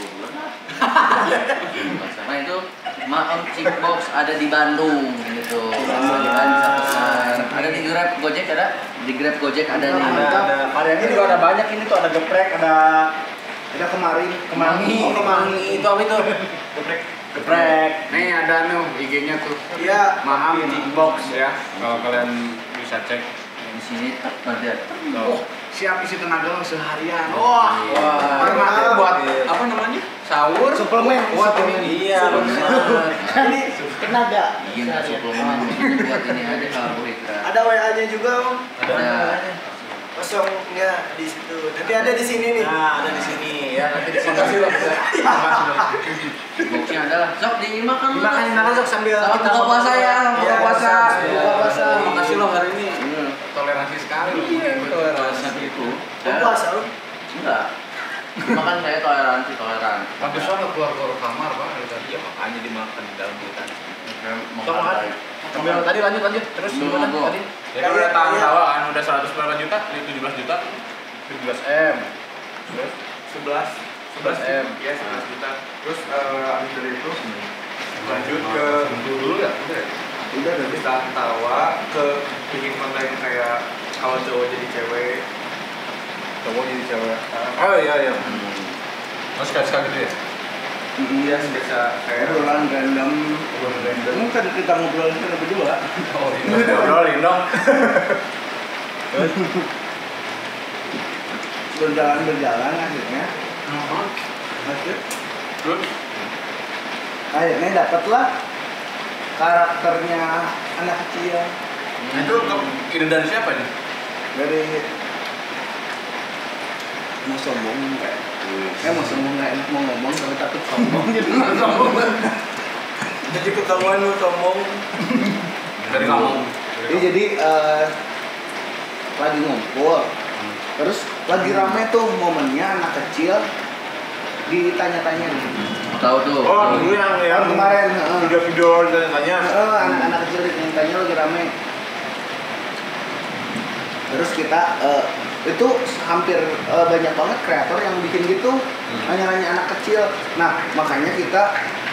Sama itu Maem Chickbox ada di Bandung gitu. Kalian bisa pesan. Ada di Grab Gojek ada? Di Grab Gojek ada nih. Ada variannya juga ada banyak ini tuh, ada geprek, ada kemangi. Itu apa itu? Geprek. Nih ada nih IG-nya tuh. Iya. Maam Chickbox ya. Kalau kalian bisa cek. Di sini ada. Oh, siap isi tenaga lo seharian. Wah. Karena buat apa namanya? Sahur. Suplemen. Buat ini. Iya, benar. Ini tenaga. Iya, nggak suplemen buat ini ada karbohidrat. Ada WA-nya juga Om. Ada. Kosongnya di situ. Nanti ada di sini nih. Nah, ada di sini ya, nanti di sini. Makasih loh. Chickboxnya adalah sok dimakan. Dimakan sok sambil Selamat buka puasa ya, selamat buka puasa. Buka puasa. Makasih loh hari ini. Toleransi sekali loh. Toleransi itu. Puasa Om. Enggak. Makan saya toleran. Habis sholat keluar kamar pak. Iya makanya dimakan di dalam hutan. Menghargai. Sambil tadi lanjut terus gimana tadi? Jadi udah tawa kan udah 100 berapa juta? 17 juta. 17 M. Terus 11 M. Ya 11 juta. Terus abis dari itu lanjut ke dulu ya. udah dari tawa ke bikin konten kayak kalau cowok jadi cewek. Cowok jadi cewek. Oh iya. Mas sekali gitu ya. Iya biasa kayak Obrolan random. Ini kan kita ngobrol kita berdua. Oh ini. Ngobrolin dong. Berjalan akhirnya. Terus Akhirnya dapatlah karakternya anak kecil itu ide dari siapa nih? dari mau sombong nggak? Mau sombong nggak enak mau ngomong tapi takut sombong jadi nggak sombong. Jadi ketahuan lu sombong. Dari kamu. Jadi lagi ngumpul, terus lagi rame tuh momennya anak kecil ditanya-tanya nih. Tahu tuh. Oh, dulu yang Kemarin video-video tanya. anak-anak kecil ditanya lagi rame. Terus kita itu hampir banyak banget kreator yang bikin gitu nanya-nanya anak kecil. Nah makanya kita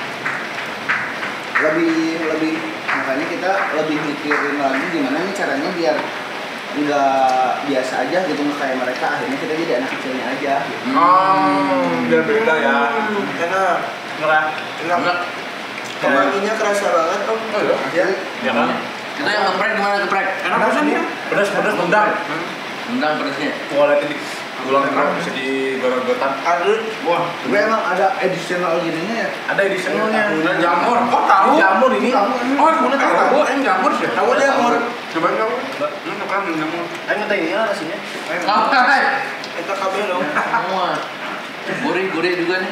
lebih mikirin lagi gimana nih caranya biar nggak biasa aja gitu nggak kayak mereka, akhirnya kita jadi anak kecilnya aja gitu. Biar beda ya. Enak Enggak. kemanginya kerasa banget Om. Oh iya. Ya kan? Itu yang geprek gimana geprek? Enak pesan ya? Pedas mendang. Mendang pedasnya. Kualitas di ulang bisa digoreng-gorengan. Wah, tapi emang ada additional gininya ya. Ada editionalnya. Ada jamur. Kok tahu? Jamur ini. Oh, boleh tahu. Yang jamur sih. Tahu jamur. Coba tahu. Ini kan jamur. Ayo minta ini lah rasanya. Kita kabel dong. Semua. Gurih juga nih.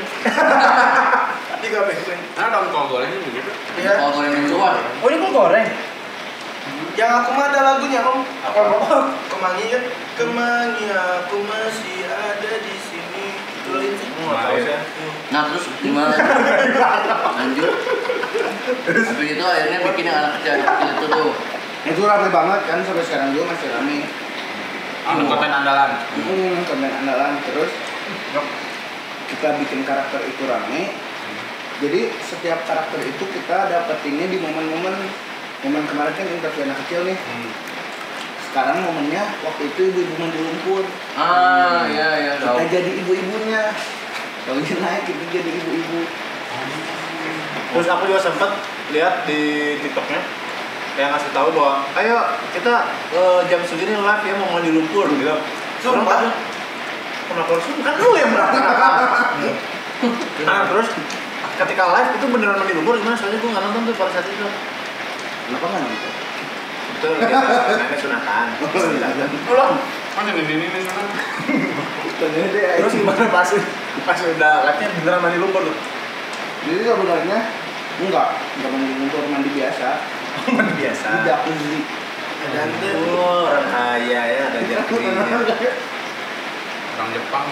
Tiga kabel. Nah, daun kol gorengnya begitu. Iya. Kalau goreng yang luar. Oh ini kok goreng? Yang aku mah ada lagunya Om. Kemangi kan. Kemangi aku masih ada di sini. Tulin sih. Nah terus gimana? Lanjut. Habis itu akhirnya bikin yang anak kecil itu tuh. Itu rame banget kan sampai sekarang juga masih rame. Konten andalan. Konten andalan terus kita bikin karakter itu rame. Jadi setiap karakter itu kita dapetinnya di momen-momen kemarin kan interview anak kecil nih. Sekarang momennya waktu itu ibu-ibu mandi lumpur. Iya. Kita jadi ibu-ibunya. Kalau naik kita jadi ibu-ibu. Terus aku juga sempet lihat di TikToknya yang ngasih tahu bahwa ayo kita jam segini live ya mau mandi lumpur gitu. Sumpah. Kenapa harus kan lu yang melakukan? Nah terus ketika live itu beneran mandi lumpur gimana? Soalnya gue nggak nonton tuh pada saat itu. Kenapa nggak nonton? Betul, nenek sunatan. Ulang. Mana ini. Terus gimana pas udah live-nya beneran mandi lumpur tuh? Jadi sebenarnya enggak mandi lumpur, mandi biasa. Mandi biasa. Di jacuzzi. Ada Orang kaya ya ada jacuzzi. Orang Jepang.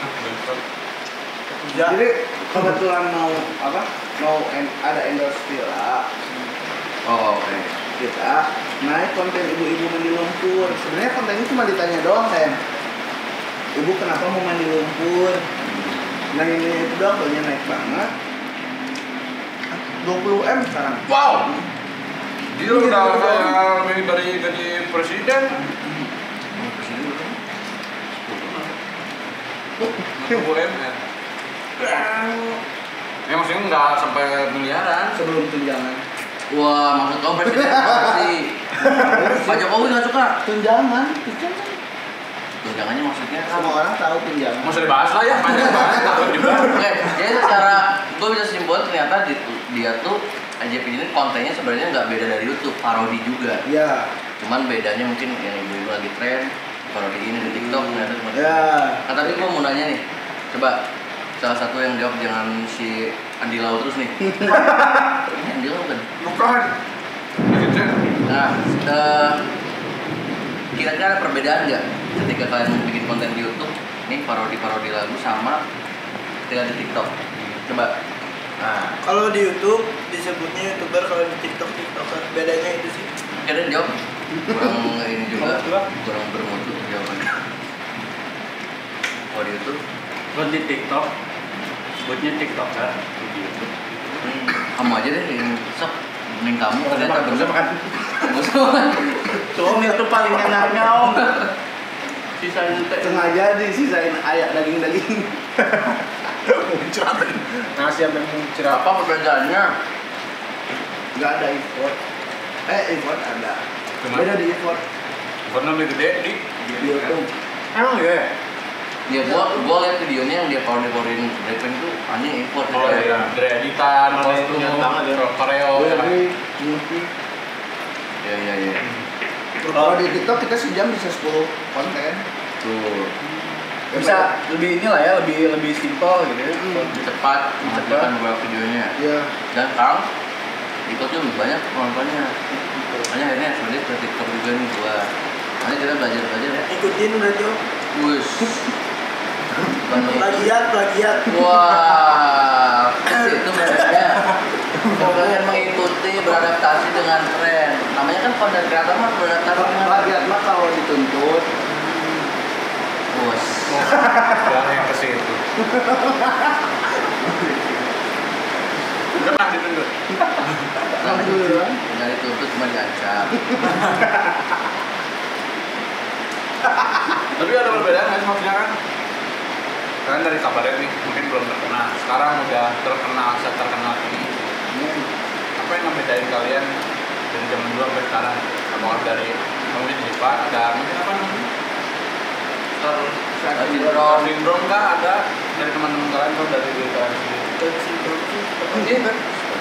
Jadi kebetulan mau ada endorse villa. Oh oke. Kita naik konten ibu-ibu mandi lumpur. Sebenarnya kontennya cuma ditanya doang kan. ibu kenapa mau mandi lumpur? Nah ini itu double-nya naik banget. 20 M sekarang. Wow. Dia udah lebih dari gaji presiden. UMR. Ya maksudnya nggak sampai miliaran. Sebelum tunjangan. Wah, maksud kamu presiden apa sih? Pak Jokowi nggak suka Tunjangan. tunjangannya maksudnya Semua orang tahu tunjangan. Mau usah dibahas lah ya, panjang banget. Takut dibahas. Oke, jadi secara gue bisa simpulin ternyata dia tuh IJP ini kontennya sebenarnya nggak beda dari YouTube, parodi juga. Iya. Cuman bedanya mungkin yang ibu-ibu lagi tren parodi ini di TikTok ternyata cuma. Iya. Nah, tapi gue mau nanya nih, coba salah satu yang jawab jangan si Andi Lau terus nih. Ini Andi Lau kan? Bukan. Nah, kira-kira ada perbedaan nggak ketika kalian bikin konten di YouTube, nih parodi lagu sama ketika di TikTok? Coba. Nah, Kalau di YouTube disebutnya YouTuber, kalau di TikTok TikToker. Bedanya itu sih. kalian jawab kurang ini juga, kurang bermutu jawabannya. Kalau di YouTube, Buat di TikTok, sebutnya TikToker di YouTube. kamu aja deh yang sok. Mending kamu ternyata bener makan. Om itu paling enaknya om. Sisain teh. Sengaja disisain ayak daging-daging. Muncrat. Nasi yang muncrat. Apa perbedaannya? Nggak ada import. Import ada. Cuma? Beda di import Pernah lebih gede di di YouTube. Emang ya? Ya gua lihat videonya yang dia parodi-parodin Blackpink tuh anjing import Oh iya, dari editan, kostum, koreo. Dari musik. Iya. Kalau di TikTok kita sejam bisa 10 konten. Tuh. Bisa lebih inilah ya, lebih simpel gitu ya. Lebih cepat menghasilkan beberapa videonya. Iya. Dan sekarang TikTok tuh lebih banyak penontonnya. Makanya akhirnya sebenarnya ke TikTok juga nih gua. Makanya kita belajar ya. Ikutin berarti om. Wus. Plagiat. Wah, itu bedanya. Bukan mengikuti, beradaptasi dengan tren. Namanya kan konten kreator mah beradaptasi dengan Plagiat mah kalau dituntut. Wus. Jangan yang ke situ. Pernah dituntut. Alhamdulillah. Enggak dituntut cuma diancam. Tapi ada perbedaan nggak sih maksudnya kan? Kalian dari kabaret nih, mungkin belum terkenal. Sekarang udah terkenal, seterkenal ini. Apa yang ngebedain kalian dari zaman dulu sampai sekarang? Apakah dari mungkin di Pak ada mungkin apa namanya? Sindrom kah ada dari teman-teman kalian atau dari diri kalian sendiri? Iya kan?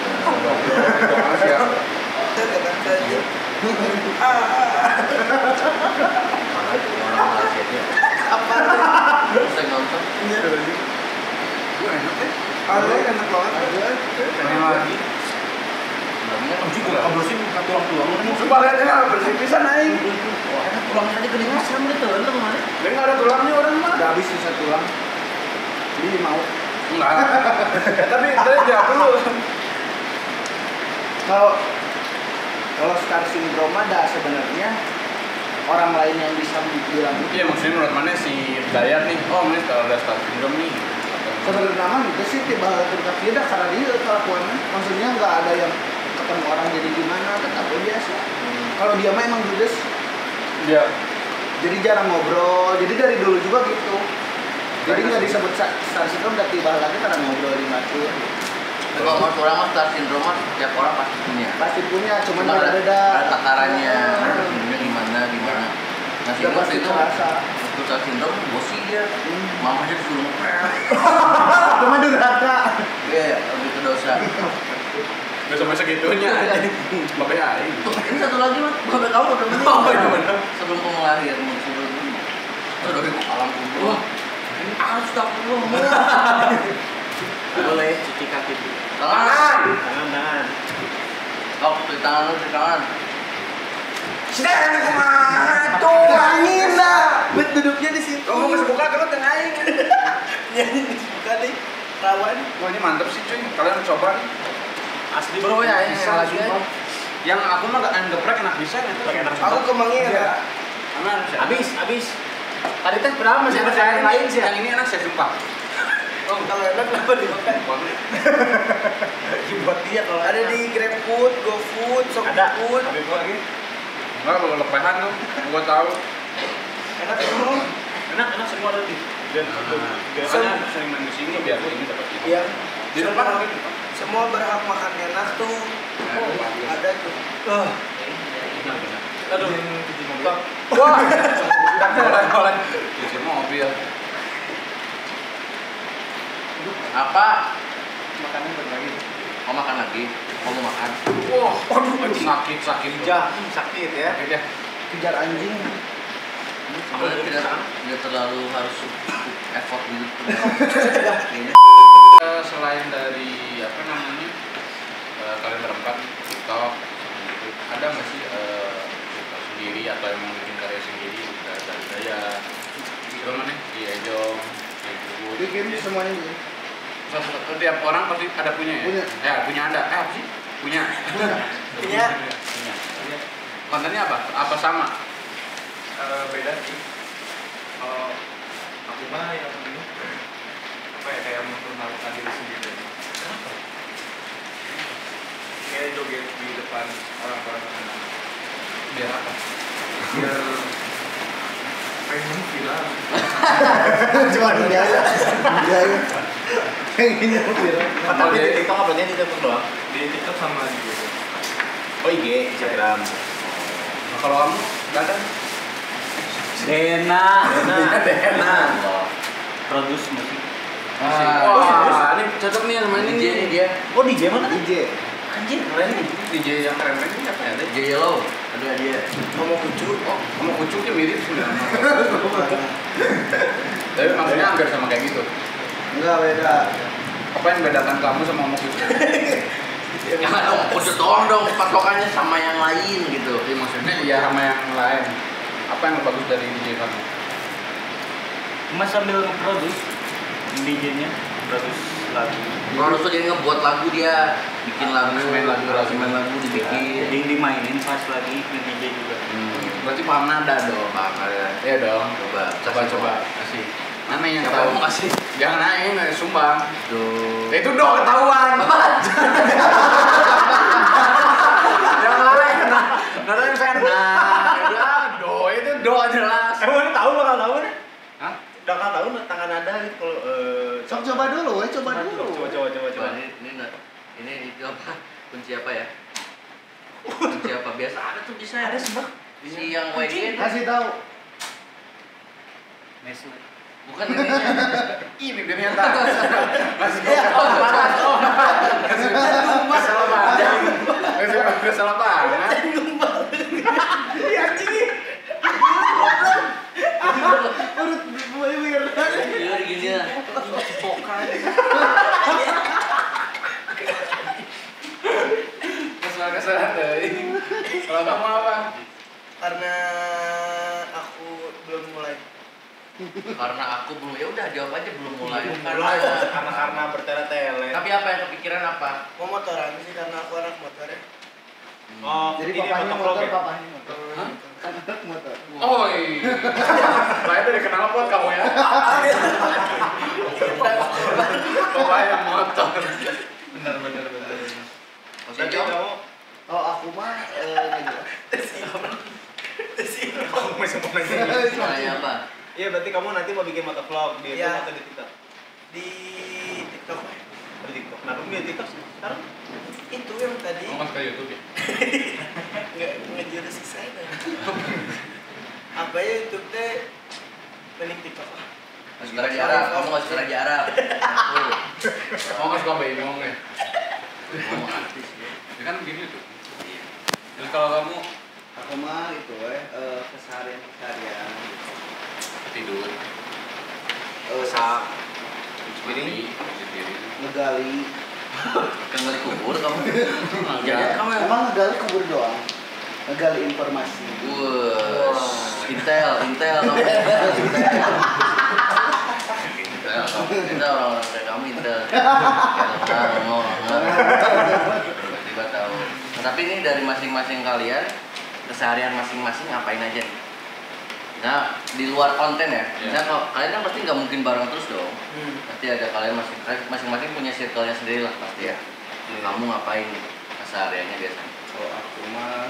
Orang Malaysia dia. Apa? Saya nonton. Gue enak deh. Ada enak banget. Pengen lagi. Bilangnya Anjing gue ablusin bukan tulang-tulang. Coba lihat ini bersih pisan aing. tulangnya aja gede mas, kamu gitu lu kemana? Dia nggak ada tulangnya orang mah. Udah habis sisa tulang. Jadi mau. Enggak. Tapi jawab dulu. Kalau scar syndrome ada sebenarnya orang lain yang bisa bilang itu. Iya maksudnya menurut mana si Dayat nih, oh ini kalau ada star syndrome nih. Sebenarnya nama gitu sih tiba terdekat dia karena dia kelakuannya. Maksudnya nggak ada yang ketemu orang jadi gimana, tetap biasa. Kalau dia mah emang judes. Iya. Jadi jarang ngobrol. Jadi dari dulu juga gitu. Jadi nggak disebut star syndrome, udah tiba lagi karena ngobrol di batur. Kalau menurut orang mah star syndrome mah tiap orang pasti punya. Pasti punya, cuman Cuma beda-beda. ada takarannya, syndrome gimana. Nah Dia si pasti itu terasa. untuk star syndrome bosi dia, mamanya disuruh ngepel. Cuma durhaka. Iya, lebih ke dosa. Gak sampai segitunya. Makanya aing. Tuh, ini satu lagi mas, bapak kamu udah meninggal. Oh iya benar. Sebelum kamu lahir, sebelum itu dari alam kubur. Astagfirullah. Boleh cuci kaki dulu. Tangan. Tangan. Oh, cuci tangan lu, cuci tangan. Tuh angin dah. Bet duduknya di situ. Kamu masih buka kerut yang aing. Nyanyi dibuka nih. Rawan. Wah ini mantep sih cuy. Kalian coba nih. Asli bro ya, ini Bisa, lagi sumpah. Yang aku mah ayam geprek enak bisa nih. Enak. Aku kemangnya ya. Aman sih. Habis. Tadi teh berapa masih ada yang lain sih? Yang ini enak saya sumpah. Oh, kalau enak kenapa dimakan? Buat dia kalau Ada di GrabFood, GoFood, ShopFood. Ada gua lagi. Enggak, kalau lepehan tuh, gua tahu. Enak semua. Enak semua ada di. Dan Biasanya sering main di sini biar ini dapat ini. Iya. Di depan lagi. Semua berhak makan enak tuh. Oh, ada tuh. Aduh. Wah. Boleh. Cuci mobil. Apa? Makannya berbagi. Mau makan lagi? Mau makan? Wah, aduh sakit. Sakit ya. Sakit ya. Kejar anjing. Sebenarnya tidak terlalu harus effort gitu. Selain dari apa namanya kalian berempat TikTok gitu, ada nggak sih TikTok sendiri atau emang bikin karya sendiri dari saya gimana nih di Ejong Bikin semuanya gitu. setiap orang pasti ada punya ya punya anda apa sih punya Punya. kontennya apa sama Beda sih. Kalau aku mah yang ini apa ya kayak memperkenalkan diri sendiri. Kenapa? Kayak joget di depan orang-orang yang kenal. biar apa Biar pengen viral. Cuma dia. Pengennya viral. Tapi di TikTok uploadnya di TikTok doang. Di TikTok sama di YouTube. Oh IG, Instagram. nah, kalau kamu nggak ada Dena. Produce musik. wah ini cocok nih sama ini DJ ini dia. Oh DJ mana? DJ. Anjir, keren nih. DJ yang keren ini apa ya DJ Yellow. Ada dia. Ngomong lucu. oh kamu kucuknya mirip sebenarnya tapi maksudnya hampir sama kayak gitu Enggak beda. apa yang membedakan kamu sama Om Kucuk? Jangan dong, udah tolong dong patokannya sama yang lain gitu. Jadi maksudnya ya sama yang lain. Apa yang bagus dari DJ kamu? Mas sambil nge-produce DJ-nya, produce lagu. Kalau tuh dia ngebuat lagu dia bikin lagu, Main lagu dibikin. Jadi dimainin pas lagi nge-DJ juga. Berarti paham nada dong. Paham ada. Iya dong. Coba. Kasih. Mana yang Siapa tahu? yang mau kasih? Jangan naik, sumbang. Tuh. Itu dong ketahuan. Yang lain. Nada yang Udah, itu do jelas. Emang tahu bakal tahu nih? Hah? Bakal tahu tangan nada gitu kalau Coba dulu, coba dulu. Coba ini itu apa? Kunci apa ya? Kunci apa biasa ada tuh bisa ya? Ada sebab. Si yang WG Kasih tahu. Nestle. bukan ininya. Ini dia yang tahu. Masih salah banget. Salah banget. Iya gini ya. Cipokan. Kesalahan deh. Kalau kamu apa? Karena aku belum mulai. Karena aku belum, ya udah jawab aja belum mulai. Karena bertele-tele. Tapi apa yang kepikiran apa? Mau motoran sih karena aku anak motor ya. Oh, Jadi ini papahnya motovlog motor, ya? papahnya motor. Hah? Anak motor. Oh iya. Saya dari kenal pot kamu ya. Bapak yang motor. Benar. Maksudnya Jadi kamu Oh aku mah ngejelas. aku masih mau nanya. soalnya apa? Iya, berarti kamu nanti mau bikin motovlog di YouTube Iya. atau di TikTok? Di TikTok. Di TikTok. Kenapa di TikTok sih? Sekarang? Itu yang tadi Kamu masuk ke YouTube ya? ngejurus saya. Apa ya YouTube teh mending TikTok lah. Masuk Raja Arab, kamu masuk Raja Arab. Tuh. Kamu kan suka bengong ya? Ngomong artis ya. Ya kan begini tuh. Terus kalau kamu Aku mah itu keseharian tidur, masak, sendiri, ngegali. Kembali kubur kamu. Jadi kamu yang Emang ngegali kubur doang. Ngegali informasi. Intel kamu. Intel orang-orang kayak kamu Intel. Tiba-tiba tahu. Nah, tapi ini dari masing-masing kalian keseharian masing-masing ngapain aja nih? Nah, di luar konten ya. Nah, kalau kalian kan pasti nggak mungkin bareng terus dong. Pasti ada kalian masing-masing punya circle-nya sendiri lah pasti ya. Kamu ngapain kesehariannya biasanya? Kalau aku mah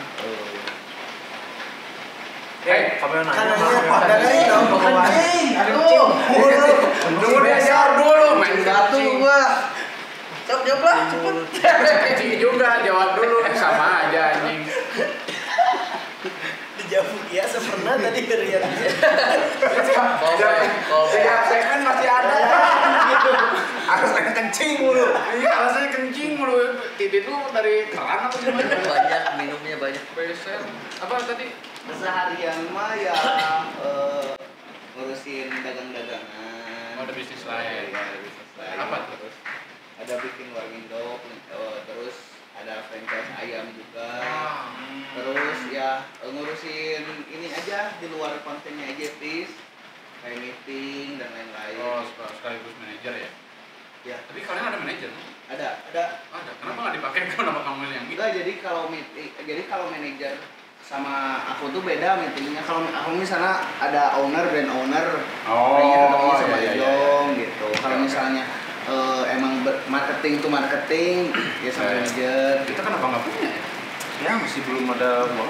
kamu yang Kan nanya. nanya Pak Danai dong, kencing. Aduh. Tunggu dia jawab dulu, main Batu gua. Jawab lah, cepet. Kencing juga, jawab dulu sama aja anjing. Dijawab ya pernah tadi Rian. Tiap segmen masih ada. Aku pengen kencing mulu. Iya, alasannya kencing mulu. Titit lu dari keran apa gimana? Banyak minumnya banyak. Beser. Apa tadi? Keseharian mah ya ngurusin dagang-dagangan. Oh, ada bisnis lain. Iya, ada bisnis lain. Apa tuh? Terus ada bikin warung dog, terus ada franchise ayam juga. Terus ya ngurusin ini aja di luar kontennya aja, please. Kayak meeting dan lain-lain. Oh, sekaligus manajer ya? Ya, Tapi kalian ada manajer? ada. Ada. Kenapa nggak dipakai kalau nama kamu yang itu? Enggak, jadi kalau manajer sama aku tuh beda meetingnya. Kalau aku misalnya ada brand owner, kayaknya ketemunya sama dia dong gitu. Kalau misalnya emang marketing tuh marketing, ya sama manajer. Kita kenapa nggak punya ya? Ya masih belum ada uang.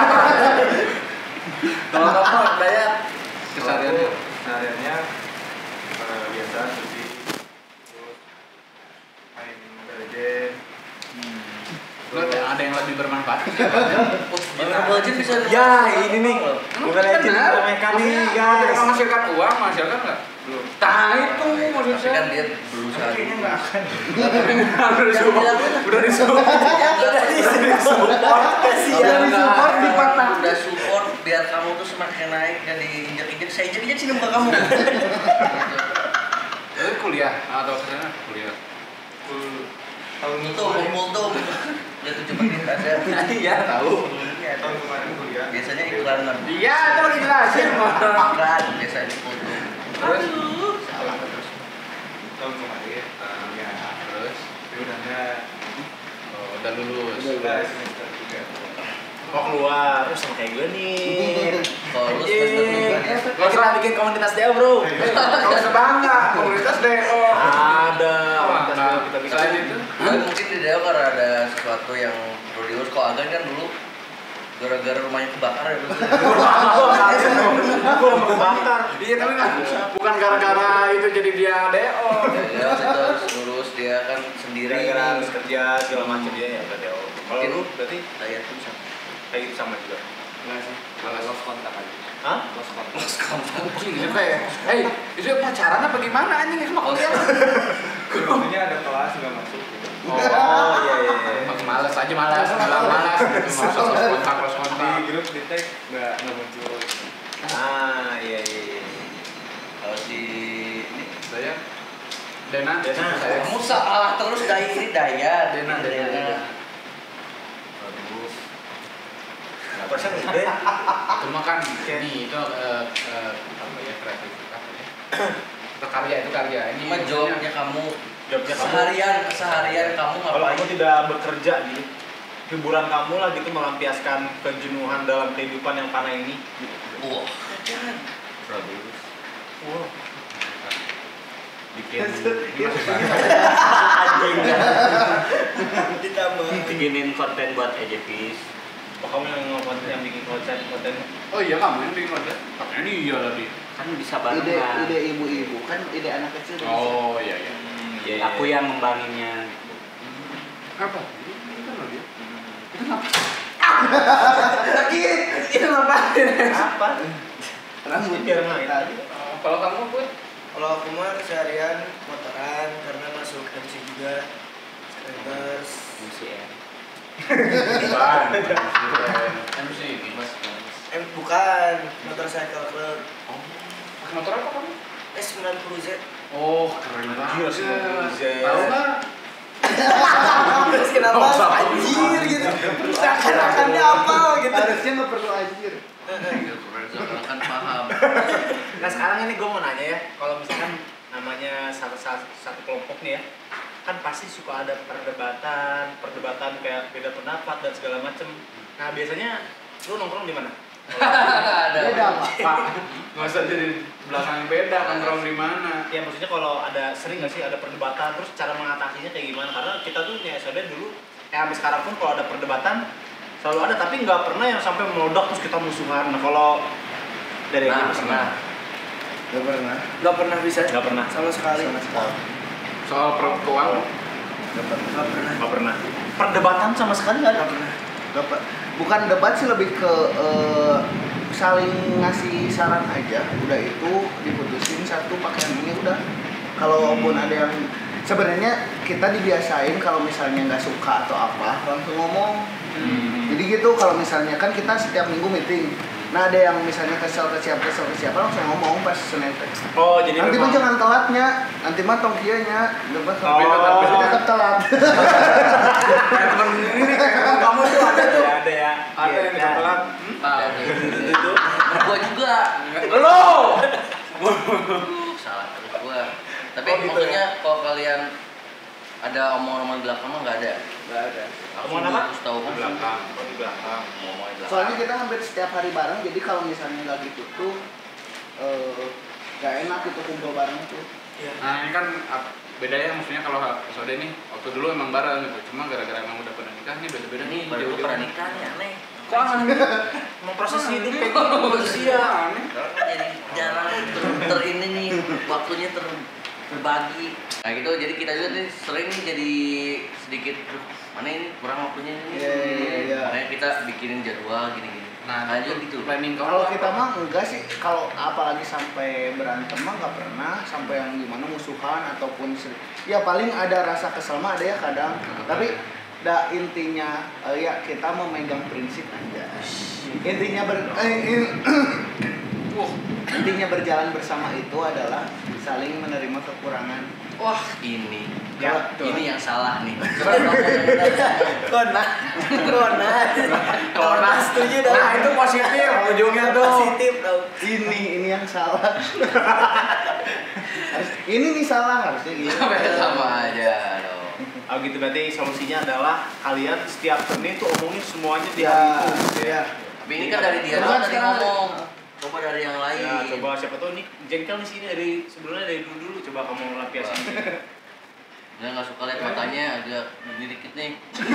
Kalau kamu Dayat, Kesehariannya biasa sih. Terus main Mobile Legends. Ada yang lebih bermanfaat? Mobile Legends bisa. Ya ini nih. Mobile Legends mereka nih guys. Menghasilkan uang, menghasilkan nggak? Belum. Nah itu Tapi kan maksudnya. dia berusaha dulu. Udah disuruh. Udah support biar kamu tuh semakin naik dan diinjak-injak. Saya injak-injak sih muka kamu. Itu kuliah atau kesana kuliah? Tahun Itu kumpul tuh. Jatuh cepetin ada. Iya tahu. tahun kemarin kuliah. Biasanya iklan lah. Iya itu lagi jelasin. Iklan biasanya foto. Terus Salah terus. Tahun kemarin. Ya. terus Udah udah lulus. Udah semester 3. Mau keluar, sama kayak gue nih. Kalau lu semester berapa ya? Kalau kita bikin komunitas DO bro. Kalau sebangga komunitas DO. Ada. Komunitas Nah, DO kita bikin. selain itu Tapi mungkin di Dewa karena ada sesuatu yang perlu diurus. Kalau Agan kan dulu gara-gara rumahnya kebakar ya betul. Gue mau kebakar. iya tapi kan bukan gara-gara itu jadi dia DO. Ya itu harus ngurus dia kan sendiri. Gara-gara harus kerja segala macam dia ya udah DO. Kalau lu berarti Saya tuh sama. kayak gitu sama juga. Enggak sih. Malah lost kontak aja. Hah? Lost kontak. Anjing itu kayak, itu pacaran apa gimana anjing itu mah kuliah. Maksudnya ada kelas nggak masuk gitu. Oh iya iya. Males aja malas gitu masuk kontak. Di grup di tag nggak muncul. Ah iya iya. Kalau si ini Saya Dena. Saya kamu salah terus ini Daya. Dena. apa sih udah? Itu mah kan ini itu apa ya kreativitas ya. Itu karya ini Cuma jawabnya kamu Jawabnya kamu. seharian kamu Kalau ngapain? kamu tidak bekerja gitu, hiburan kamu lah gitu melampiaskan kejenuhan dalam kehidupan yang panah ini. Wah, jangan. produce Wow. bikin Ditambah. Bikinin konten buat EJPis. Oh, kamu yang bikin konten. oh iya kamu yang bikin konten katanya dia tadi Kan bisa Ide barengan. ibu-ibu kan ide anak kecil. oh iya Iya. Aku yang membanginnya. apa ini kan lo dia sakit. Itu ngapain? Apa? Rambut Biar main. tadi. kalau kamu pun Kalau aku mah seharian motoran karena masuk MC juga. Skaters. MCM. bukan MC ini Mas, Bukan motorcycle club. pakai motor apa kamu S90Z. oh keren banget S90Z. tahu nggak Terus kenapa anjir gitu? Seakan-akan dia apa gitu. Harusnya nggak perlu anjir. Sekarang kan paham. Nah sekarang ini gue mau nanya ya, kalau misalkan namanya satu kelompok nih ya, kan pasti suka ada perdebatan kayak beda pendapat dan segala macem. Nah biasanya lu nongkrong di mana? Ada. Beda Pak. Pak, nggak usah jadi belakang beda nongkrong di mana. Ya maksudnya kalau ada sering nggak sih ada perdebatan terus cara mengatasinya kayak gimana? Karena kita tuh nih SOD dulu, sampai sekarang pun kalau ada perdebatan selalu ada, tapi nggak pernah yang sampai meledak terus kita musuhan. Nah kalau dari Nah, Egi pernah. Gak pernah bisa. Nggak pernah. Sama sekali. Soal keuangan. Nggak pernah. Perdebatan sama sekali nggak ada. Bukan debat sih, lebih ke saling ngasih saran aja. Udah itu diputusin satu pakai yang ini udah. Kalaupun ada yang sebenarnya kita dibiasain kalau misalnya nggak suka atau apa langsung ngomong. Jadi gitu kalau misalnya kan kita setiap minggu meeting. Nah ada yang misalnya kesel ke siapa langsung ngomong pas Senin. Oh jadi Nanti mah memang- jangan telatnya, nanti mah tongkianya, Tapi tetap telat. Kayak temen ini kayak kamu tuh ada tuh. ada ya. Ada yang Ya. telat. Itu. Gua juga. Lo. Salah terus gua. Tapi Oh, gitu maksudnya kalau kalian ada omongan-omongan di belakang mah nggak ada. Nggak ada. Langsung Omongan apa? terus tahu Di belakang. Oh di belakang. ngomong di belakang. Soalnya kita hampir setiap hari bareng, jadi kalau misalnya nggak gitu tuh nggak enak gitu kumpul bareng tuh. Nah ini kan bedanya maksudnya kalau episode ini waktu dulu emang bareng gitu, cuma gara-gara emang udah pernah nikah nih beda-beda Ini nih baru jauh-jauh. pernah nikah nih aneh. Kok aneh? Emang proses hidup kayak gitu manusia. Aneh. Jadi jarang ter ini nih waktunya terbagi. Nah gitu, jadi kita juga nih sering nih jadi sedikit "Duh, mana ini kurang waktunya ini. Iya. Makanya kita bikinin jadwal gini-gini. Nah, lanjut gitu. planning Kalau kita mah enggak sih, kalau apalagi sampai berantem mah nggak pernah, sampai yang gimana musuhan ataupun ya paling ada rasa kesel mah ada ya kadang. Tapi intinya ya kita memegang prinsip aja. Intinya intinya berjalan bersama itu adalah saling menerima kekurangan. Wah, ini. Ya, tuh. Ini yang salah nih. Coba kamu yang benar. Kona setuju dong. Nah itu positif ujungnya tuh. Positif dong. Ini yang salah. Ini nih salah harusnya gitu. Sama aja dong. Oh gitu, berarti solusinya adalah kalian setiap Senin tuh omongin semuanya di Ya, hari itu. ya. Tapi ini kan dari dia Bukan doang tadi sekali. ngomong. Coba dari yang lain. Ya, coba siapa tahu nih jengkel di sini dari sebelumnya dari dulu coba kamu lampiasin. Dia nggak suka lihat matanya agak gini dikit nih.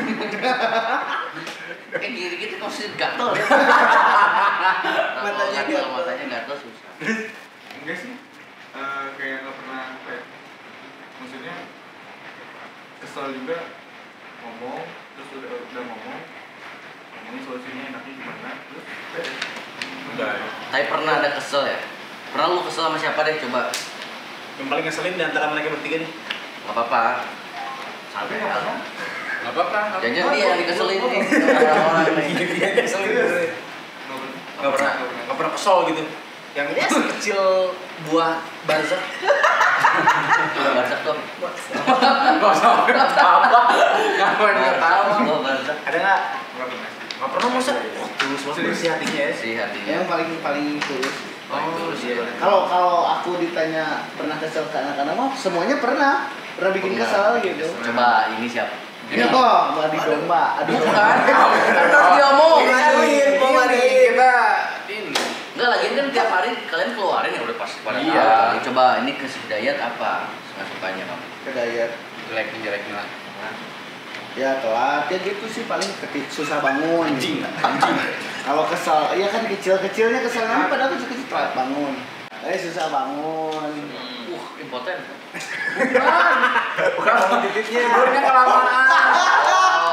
Gini dikit kok sih gatel ya. Matanya gatel, gatel. matanya gatel susah. Enggak sih, kayak nggak pernah kayak maksudnya kesel juga ngomong terus udah ngomongin solusinya enaknya gimana terus beres. Udah. Tapi pernah ada kesel ya? Pernah lu kesel sama siapa deh coba? Yang paling ngeselin di antara mereka bertiga nih. Gak apa-apa. Santai aja. Nggak apa-apa. Jangan dia yang dikeselin nih orang-orang nih. Dia ngeselin gitu. Nggak pernah kesel gitu. Yang ini sekecil buah barzak. Barzak tuh. Nggak usah apa-apa. Ngapain nggak tahu. Gua barzak Ada nggak? Nggak pernah sih. Nggak pernah masa? Wah, tulus banget sih hatinya ya. sih hatinya. Yang paling tulus. Oh, iya. Kalau aku ditanya pernah kesel ke anak-anak mah semuanya pernah bikin kesel gitu. Coba ini siapa? Oh, adu domba, adu Bukan. domba. Kan harus diomongin. Kita ini. Enggak lagi kan tiap hari kalian keluarin ya udah pasti pada Iya. tahu. Coba ini ke si Dayat apa suka-sukanya kamu? Kedayat. Jelek-jeleknya lah. Ya telat ya gitu sih paling susah bangun. Anjing. Kalau kesel, ya kan kecil-kecilnya kesel kan padahal kecil-kecil telat bangun. Susah bangun. Impoten. Bukan sama titiknya. Tidurnya kelamaan. Oh.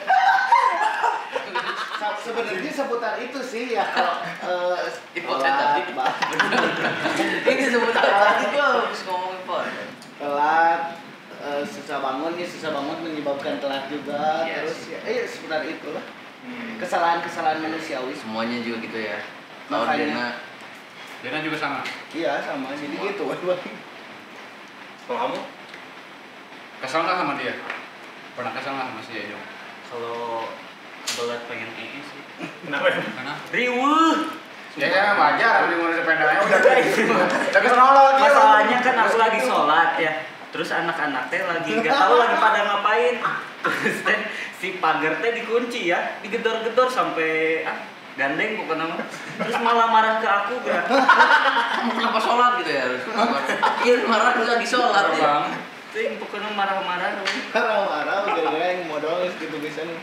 Sebenarnya seputar itu sih ya kalau Impoten tadi. Ini sebutan tadi gua habis ngomong impoten. telat susah bangun ya susah bangun menyebabkan telat juga. Yes. Terus ya seputar itulah kesalahan manusiawi. Semuanya juga gitu ya. Tahu Makanya. Dena Dena juga sama. Iya sama jadi gitu. Kalau kamu? Kesel nggak sama dia? Pernah kesel nggak sama si Ejo? Kalau kebelet pengen ini sih. Kenapa ya? Karena Riweuh. ya wajar di mulai sepedanya udah tapi senolong dia. Masalahnya kan aku lagi sholat ya. Terus anak-anak teh lagi nggak tahu lagi pada ngapain. Terus teh si pagar teh dikunci ya, digedor-gedor sampai Gandeng bukan nama. Terus malah marah ke aku gerak. Kamu kenapa sholat gitu ya? Iya marah lagi sholat ya. Ting pokoknya marah-marah. Marah-marah gara-gara yang modal gitu bisa nih.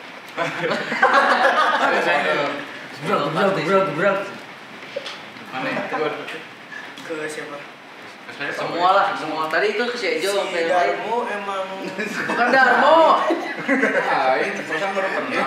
Gebrak. Mana ya? Ke siapa? Semua lah, semua. Tadi itu ke si Ejo. Si Darmo emang Bukan Darmo. Ini perusahaan baru pernah.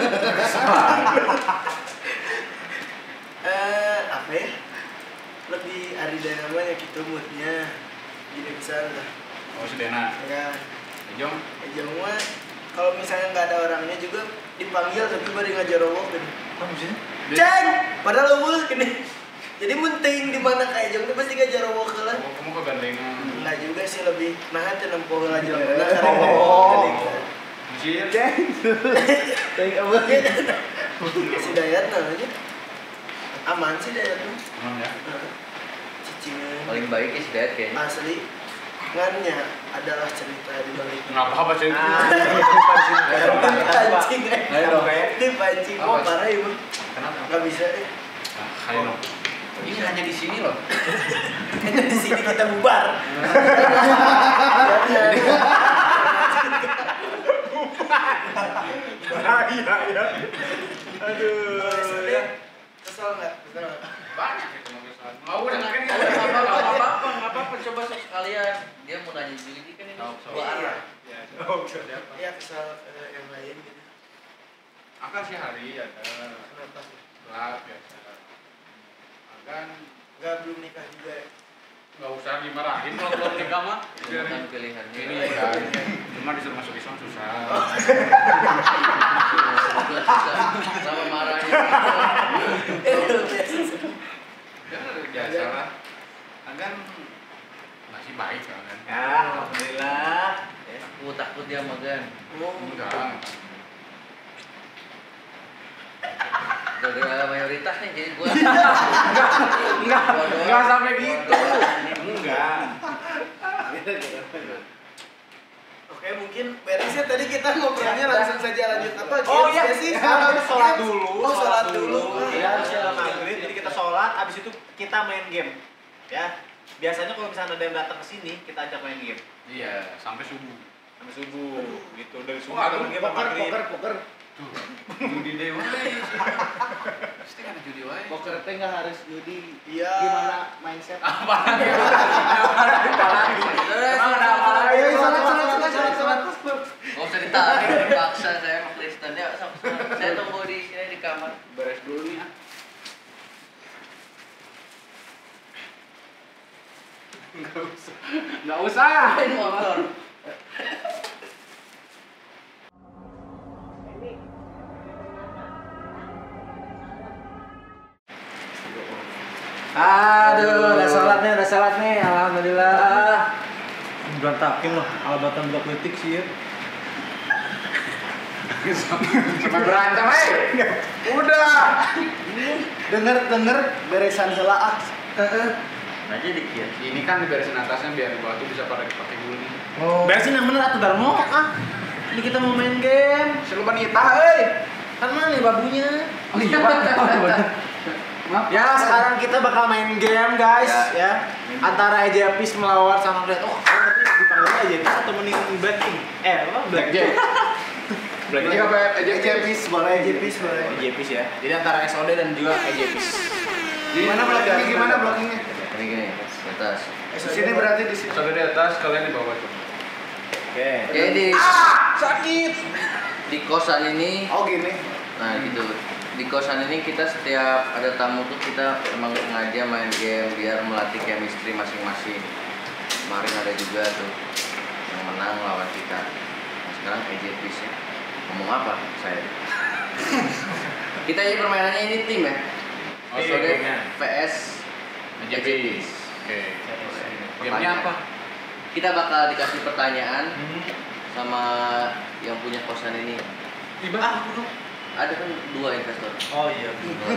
apa ya? Lebih arida namanya gitu moodnya. Gini besar lah. Oh, si Dena. Ya, Jong. Ejong mah kalau misalnya nggak ada orangnya juga dipanggil tapi baru ngajarowok gitu. Ceng! Padahal umur gini. Jadi penting di mana kayak Ejong tuh pasti ngajarowok lah. Oh, kamu kegandengan. Enggak juga sih lebih nah teh nempo heula jeung mana Oh. karena Anjir. Teng apa? Si Dayat namanya. Aman sih Dayat tuh. Emang ya? Cicing. Paling baik ya si Dayat kayaknya. Asli. Ngannya adalah cerita di balik. Kenapa baca itu? Dipancing. Ayo dong, kayak. Dipancing. Wah parah ibu. Kenapa? Nggak bisa. Ayo dong. Ini hanya di sini loh. Hanya di sini kita bubar. Iya. Aduh. Kesel nggak? Banyak itu mau kesalahan. Mau udah nggak Nggak apa-apa, coba sekalian. Dia mau nanya Juli kan ini dua arah. Iya kesel yang lain gitu. Akan sih hari ada. Kenapa? Telat biasa. Akan Nggak belum nikah juga. nggak usah dimarahin kalau belum nikah mah. Bukan pilihannya. Ini kan. Cuma disuruh masuk Islam susah. Sama marahnya. Ya biasa lah. Akan masih baik kan. Ya, alhamdulillah. Takut dia magan. Enggak. Gara-gara mayoritas nih jadi gua. Enggak sampai gitu. Enggak. Oke mungkin beres ya tadi kita ngobrolnya langsung saja lanjut apa? Oh iya sih. kita sholat dulu. Oh sholat dulu. Ya, sholat maghrib. Jadi kita sholat, abis itu kita main game. Ya, biasanya kalau misalnya ada yang datang ke sini, kita ajak main game. Iya, sampai subuh. Sampai subuh, gitu. Dari subuh Wah, kita main game sampai maghrib. Poker. Tuh. Judi dewa. Pasti kan judi wae. Poker teh nggak harus judi. Iya. Gimana mindset? Apa lagi? Ayo salat. Gak usah ditarik, dipaksa saya sama Kristen ya. Saya tunggu di sini di kamar. Beres dulu nih. Enggak usah. Main motor. Aduh, udah sholat nih, alhamdulillah. Berantakin loh, alabatan blok detik sih ya. Sampai berantem Udah. Denger beresan heula ah. Aja dikit. Ini kan diberesin atasnya biar di bawah tuh bisa pada dipakai dulu nih. Beresin yang bener atuh Darmo. Ini kita mau main game. Seru wanita, euy. Kan mana nih babunya? Oh iya, Maaf. Ya, sekarang kita bakal main game, guys, ya. Antara Ejepis melawan sama Black. Oh, tapi dipanggil Ejepis atau mending Blackpink? Apa? Blackjack. Blackjack apa Ejepis boleh. Ejepis ya. Jadi antara SOD dan juga Ejepis. Gimana blockingnya? Gimana blockingnya? Ini gini, di atas. Di sini berarti di sini. Sampai di atas, kalian di bawah coba. Oke. Jadi Sakit. di kosan ini, Oh gini. nah gitu. Di kosan ini kita setiap ada tamu tuh kita emang sengaja main game biar melatih chemistry masing-masing. Kemarin ada juga tuh yang menang lawan kita. Nah, sekarang Ejepis ya. Ngomong apa saya? Kita ini permainannya ini tim ya. Oh, SOD gamenya. PS Ejepis. Oke. Gamenya apa? Kita bakal dikasih pertanyaan sama yang punya kosan ini. Ada kan 2 investor. Oh iya.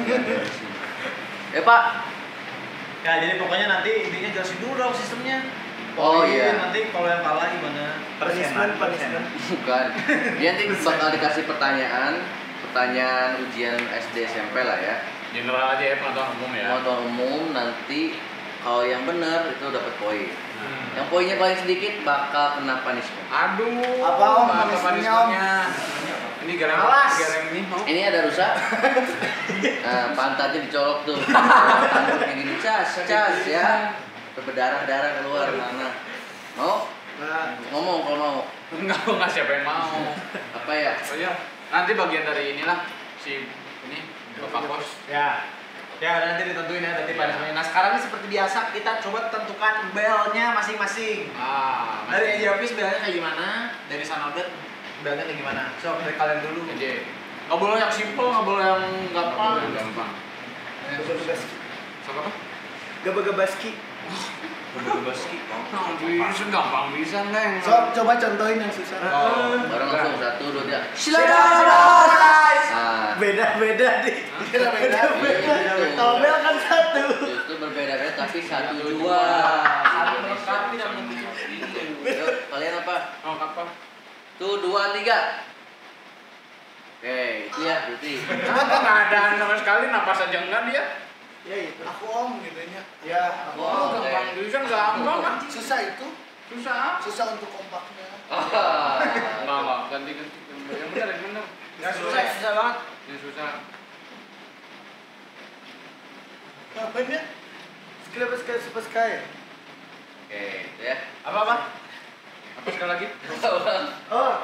Pak. Ya, jadi pokoknya nanti intinya jelasin dulu dong sistemnya. Oh iya. Nanti kalau yang kalah gimana? Punishment. Bukan. Dia nanti bakal dikasih pertanyaan pertanyaan ujian SD SMP lah ya. General aja ya, pengetahuan umum ya. Pengetahuan umum nanti kalau yang benar itu dapat poin. Yang poinnya paling sedikit bakal kena punishment. Aduh. Apa, Om? Apa Punishmentnya, punishmentnya? Ini garang ini. Oh. Ini ada rusak. Nah, pantatnya dicolok tuh. Kayak gini cas ya. Berdarah-darah keluar mana. Mau? Ngomong kalau mau. Enggak siapa yang mau. Apa ya? Oh iya, nanti bagian dari inilah si ini Bapak Bos. Ya. Ya nanti ditentuin ya nanti pada semuanya. Nah sekarang ini seperti biasa kita coba tentukan belnya masing-masing. Dari Ejiapis belnya kayak gimana? Dari Sanodet belnya kayak gimana? So dari kalian dulu. Jadi nggak boleh yang simple, nggak boleh yang gampang. Gaba-gabaski. Siapa apa? Gaba-gabaski. Baski. Nah, bisa gampang bisa neng. So, coba contohin yang susah. Bareng langsung 1, 2, 3. Silakan. Beda-beda nih. Beda-beda. Kalau bel kan satu. Justru berbeda-beda tapi satu jua. Satu melengkapi dan Yuk, kalian apa? Oh, apa? Tuh 2, 3. Oke, itu ya berarti. Kenapa nggak ada sama sekali napas aja enggak dia? Ya itu. Aku om gitunya. Ya, aku Oh, om. Gampang bisa gampang kan? Susah itu. Susah. Susah untuk kompaknya. Enggak ganti. Yang benar. Ya susah banget. Yang susah. Ngapain ya? Sekali. Oke, itu ya. Apa? Apa sekali lagi? Oh,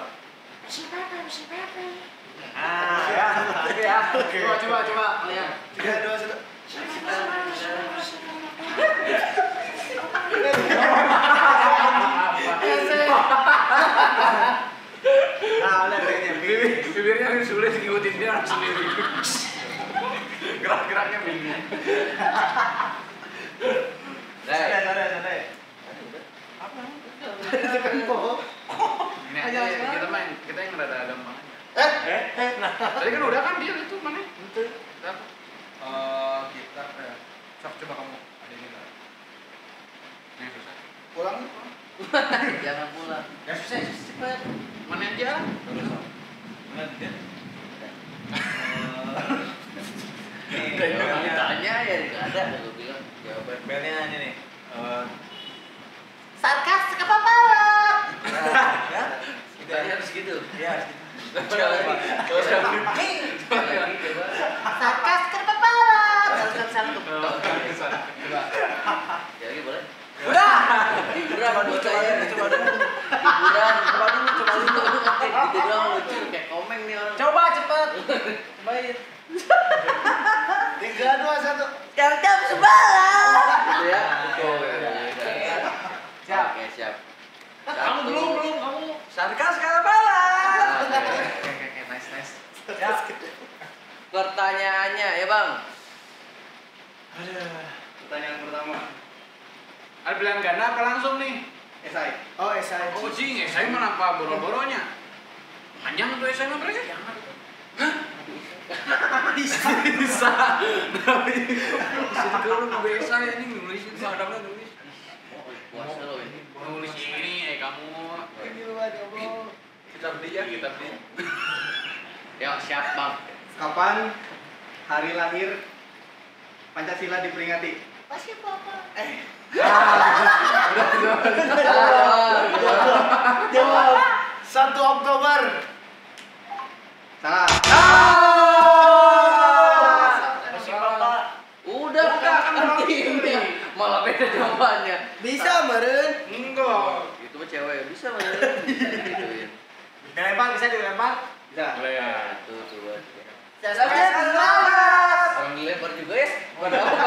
Ya. Oke ya. Coba kalian. 3, 2, 1. Nah, udah kayaknya. Bibirnya ini sulit ngikutin dia sendiri. Gerak-geraknya bingung. Santai. Ini kita yang rada gampang aja. Tadi kan udah kan dia itu mana? Itu. Kita sok coba kamu ada ini enggak? Yang susah. Pulang. Jangan pulang. Ya susah cepet. Mana aja? Mana dia? Kalau ditanya ya nggak ada, gue bilang jawaban. Belnya ini nih. Sarkas kepapalan. Ya. Kita harus gitu. Ya. Coba lagi. Coba. Sarkas kepapalan. Coba. Ya lagi boleh. Udah. Hiburan buat saya. Coba dulu. Hiburan. Coba dulu. Gitu doang lucu kayak komeng nih orang. Coba cepet. Cobain. 3, 2, 1. Jam sebelah. Gitu ya. Siap. Oke, siap. Kamu Satu. belum kamu. Sarkas kalah. Oke, Nice. Siap. Pertanyaannya ya bang. Pertanyaan pertama. Ada pilihan ganda apa langsung nih? SI. Oh, SI. Oh jing, saya mana apa boro-boronya? Panjang tuh saya mah mereka? Hah? Bisa. Bisa kalau nggak bisa ini nulis itu ada nggak nulis? Puasa lo ini. Nulis ini kamu. Ini luar ya, Bro. Kita beli. Ya siap bang. Kapan hari lahir Pancasila diperingati? Masih apa? Jawab. 1 Oktober. Salah. Udah kak, artinya malah beda jawabannya. Bisa meren. Enggak. Itu mah cewek bisa meren. Bisa digituin. Dilempar bisa dilempar. Bisa. Boleh. Satu, dua, tiga. Selamat. Orang dilempar juga ya? Bukan apa?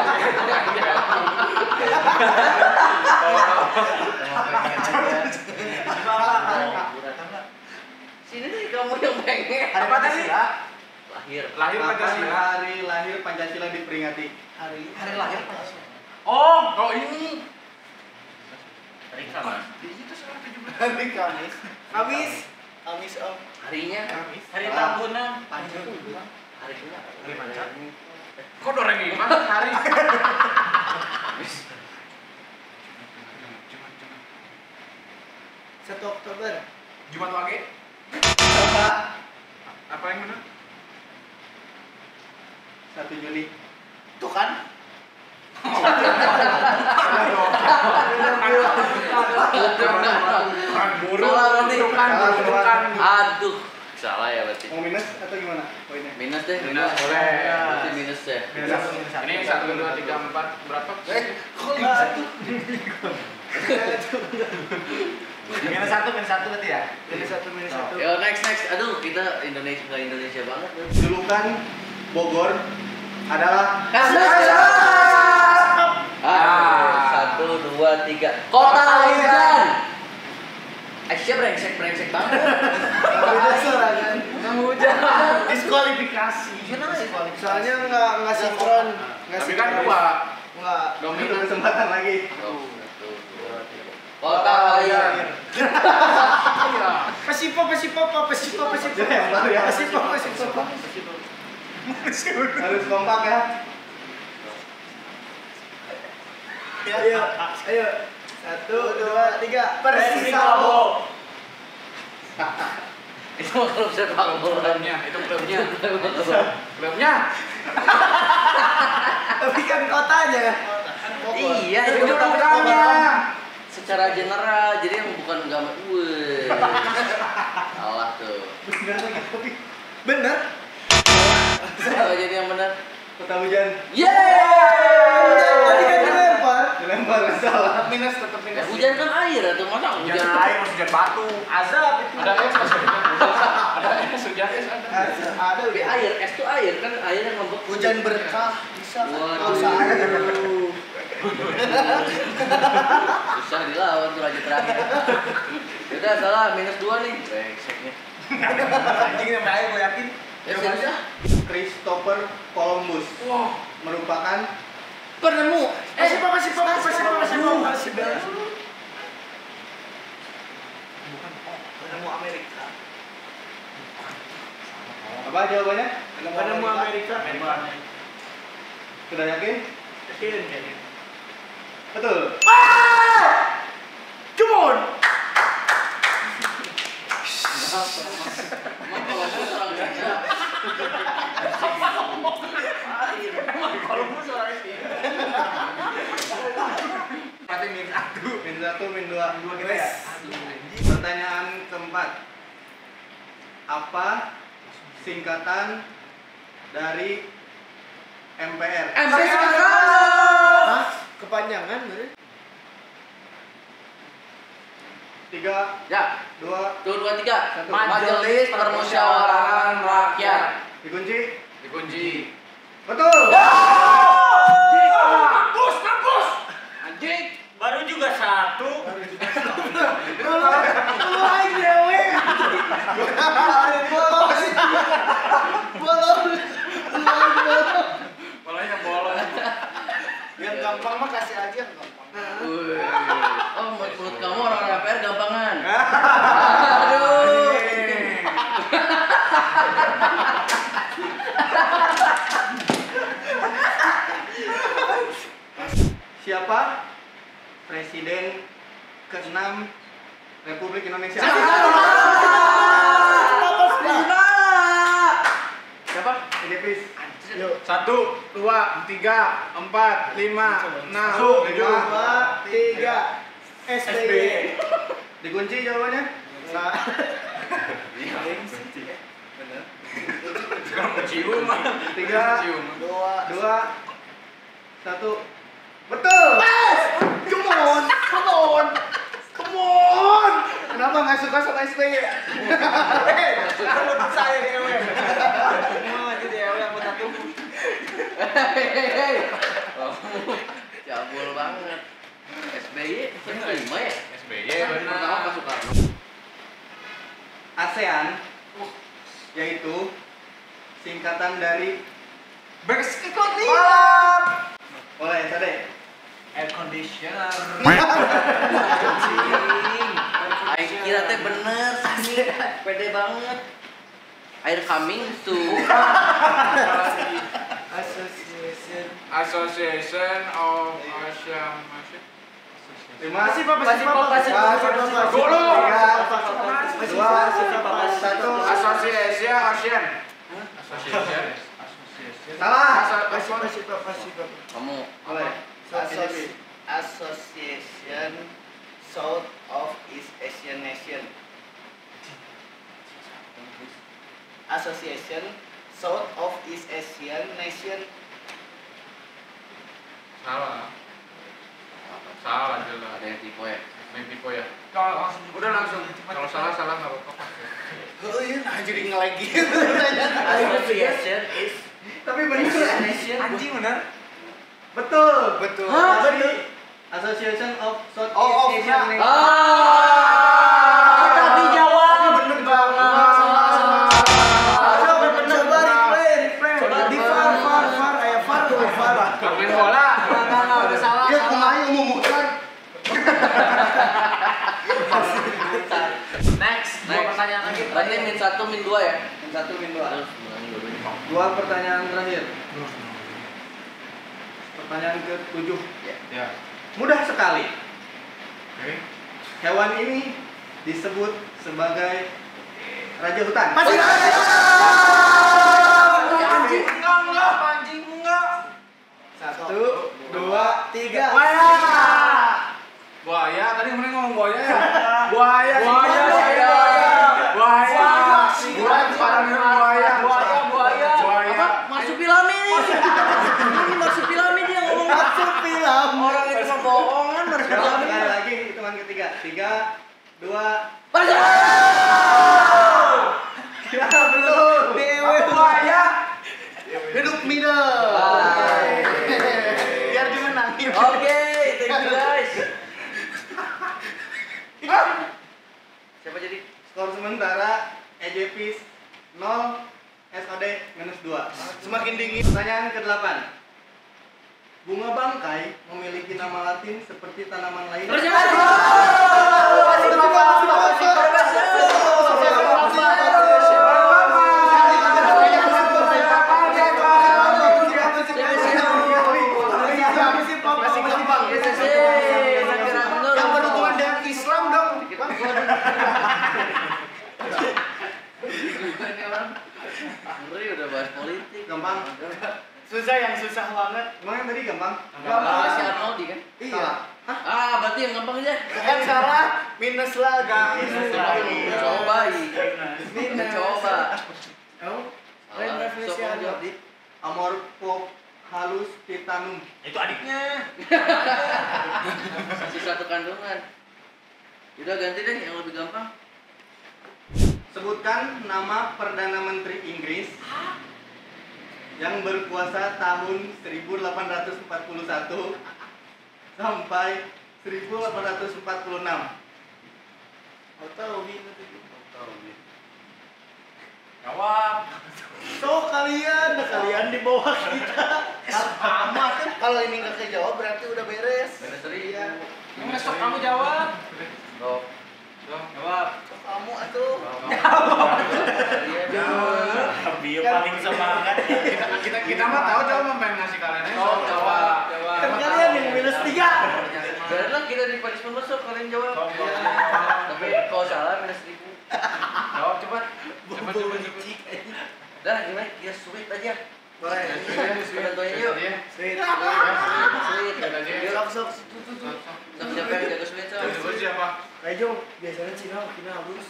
Sini nih kamu yang pengen. Apa tadi? Lahir. Lahir Kapan Pancasila. hari lahir Pancasila diperingati? Hari lahir Pancasila. Oh ini. Hari Kamis. Di situ sekarang 17. Hari Kamis. Kamis Om. Harinya. Hari tahunan. Pancasila. Hari ini. Hari Panca. Kok doreng gimana hari? Kamis. 1 Oktober. Jumat Wage. Apa? Apa yang benar? Salah berarti. Bukan. Aduh, salah ya berarti. Mau minus atau gimana poinnya? Minus deh. Minus boleh. Berarti minus ya. Ini 1, 2, 3, 4 berapa? Kok satu? Minus satu berarti ya? Minus satu. Yo next. Aduh, kita Indonesia banget. Julukan Bogor adalah Satu, dua, tiga. Kota hujan. Aisyah brengsek banget. Nggak hujan. Diskualifikasi. Soalnya nggak sinkron. Tapi kan dua. Nggak. Dominan kesempatan lagi. Kota air. Pasipo. Harus kompak ya. Ayo. 1, 2, 3. Persikabo. Itu kalau sepak bola. Itu klubnya. Tapi kan kotanya. Iya, Itu itu julukannya. secara general, jadi yang bukan gambar. Wih. Salah tuh. Bener. Apa jadi yang benar? Kota hujan. Tadi kan dilempar salah. Minus tetap Ya, hujan kan air atau masa Hujan hujan? air, hujan batu. Azab itu. Ada es maksudnya. Ada es hujan es ada. Ada Tapi air, es tuh air kan air yang membeku. hujan berkah bisa. Waduh. Usah air. Susah dilawan tuh raja terakhir. Udah salah, -2 nih. Brengseknya. Anjing yang air gue yakin. Ya sudah. Christopher Columbus. Merupakan Penemu. Pasipo. penemu Amerika. Apa jawabannya? Penemu Amerika. Sudah yakin? Yakin. Betul. Cumon. Emang kalau gue orang Indonesia. Kalau gue suara ini. Berarti min 1. Min 2. Dua kita ya. Pertanyaan keempat. Apa singkatan dari MPR? Hah? Kepanjangan bener? 3, Ya, 2, 2, 3. 1. Majelis Permusyawaratan Rakyat. Dikunci. Betul. Mampus. Anjing. Baru juga 1. Bolanya bolong. Yang gampang mah kasih aja yang gampang. Wih. Oh, menurut kamu orang DPR gampangan. Aduh. Siapa Presiden ke-6 Republik Indonesia? Siapa? Idepis. Yuk. 1, 2, 3, 4, 5, 6, 2, 3. SBY. Dikunci jawabannya? Nah. Bener. Sekarang mau cium. 3, Cium. 2, 1. Betul. Come on. Kenapa nggak suka sama SBY? Saya di EW. Mau aja di EW aku satu. Hei. Cabul banget. SBY yang kelima ya? SBY Pertama benar. Pak Soekarno. ASEAN yaitu singkatan dari Boleh, Sade. Air conditioner. Aing kira teh bener sih. Pede banget. Air coming tuh. Association of Asian. 5, 4, 3, 2, 1. Association Asian. Association. Salah. Kamu Boleh. Association South of East Asian Nation. Association South of East Asian Nation. Salah. Salah jelas. Ada yang tipe ya. Main tipe ya. Udah langsung. Kalau salah nggak apa-apa. Oh iya, nah jadi ngelagi. Association is Tapi bener. Anjing bener. Betul, betul. Hah? Betul. Association of South Oh, East Asian Nation. Kita dijawab. Bener banget. Coba replay. Di far aya far. Main bola. Enggak, udah salah. Ya kumaha ngomongkan. Next, dua pertanyaan lagi. Berarti min 1 min 2 ya? Min 1 min 2. Terus Dua pertanyaan terakhir. Pertanyaan ke-7. Ya. Mudah sekali. Oke. Hewan ini disebut sebagai raja hutan. Anjing enggak. Anjing enggak. 1, 2, 3. Buaya, tadi kemarin ngomong buaya ya? Buaya. Apa? Marsupilami. Ini marsupilami dia ngomong. Marsupilami. Orang itu mah bohongan marsupilami. Sekali lagi hitungan ketiga. 3, 2. Ya belum. Dewe buaya. Hidup middle. Biar dimenangin. Oke, thank you guys. Siapa jadi? Skor sementara EJPIS 0, SOD -2. Semakin dingin. Pertanyaan ke-8. Bunga bangkai memiliki nama latin seperti tanaman lain. Yang berhubungan dengan Islam dong. Ngeri udah bahas politik. Gampang. Susah yang susah banget. Emang yang tadi gampang? Si Arnoldi kan? Iya. Ah, berarti yang gampang aja. Bukan salah, minus lah guys. Coba coba. Lain referensi ada. Amorphohalus titanum. Itu adiknya. Masih satu kandungan. Udah ganti deh yang lebih gampang. Sebutkan nama Perdana Menteri Inggris yang berkuasa tahun 1841 sampai 1846. Tahu Jawab. So kalian di bawah kita. Sama kan kalau ini nggak kejawab berarti udah beres. Beres Iya. Besok kamu jawab. Dok. Jawab. Kamu atuh. Dia paling semangat. Kita mah tahu coba pengen ngasih kalian aja. Jawab. Kan kalian yang -3. Biarlah kita di punishment besok kalian jawab. Tapi kalau salah -1000. Jawab cepat. Coba. Dah gimana? Ya sweet aja. Boleh. Penentunya yuk. Sweet. Sweet. Sok. Siapa yang jaga sweet? Coba siapa? Rejo, biasanya Cina halus.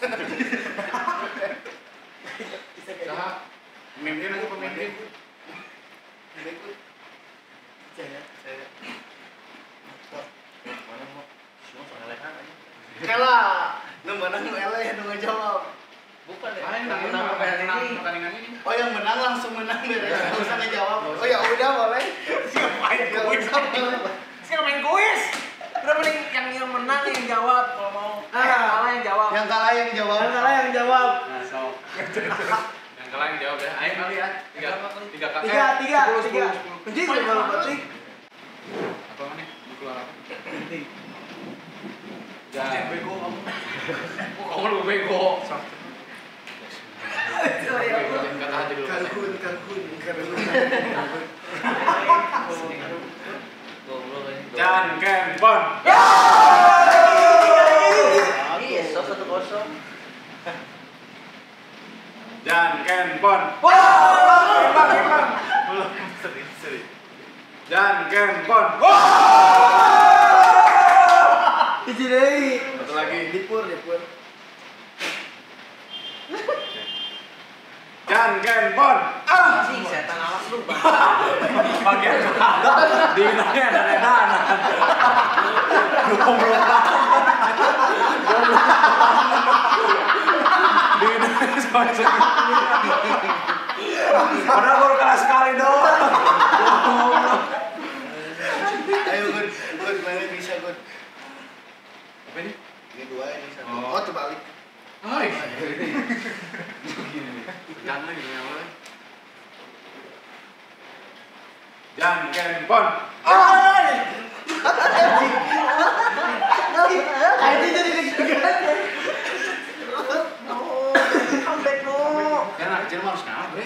Saha? Pemimpin aja pemimpin. Mana mau? Semua soal lehan aja. Kela, nu menang nu eleh nu ngejawab. Bukan ya. Ayo Menang apa hari ini? pertandingan ini. Oh yang menang langsung menang beres, nggak usah ngejawab. Oh ya udah boleh. Siapain Ya kuis? udah boleh. Siapa main kuis? Udah mending yang menang yang jawab kalau mau. Yang kalah yang jawab. Yang kalah yang jawab. Yang jawab. Nah, so. Yang kalah yang jawab ya. Ayo kali ya. Tiga kali. Tiga. 10. Kunci kalau berarti. Apa nih? Keluar apa? Jangan bego kamu. Kamu lu bego. Kata aja dulu. Kalkun. Goblok ini. Jan Kempon. Iya, 1-0. Jan Kempon. Imbang. Belum seri. Jan Kempon. Hiji deui. Pur. Jangan pon. Anjing, setan awas lu, Bang. Bagian di inangnya ada dana. Goblok banget. Di inangnya sama segini. Padahal baru kelas sekali doang. Ayo Gun, mana bisa Gun? Apa ini? Ini dua ini satu. Oh. Oh, terbalik. Hai. Jangan lagi namanya. Jangan pon. Ini jadi deg-degan. Comeback no. Kan anak kecil mah harus ngalah, bre.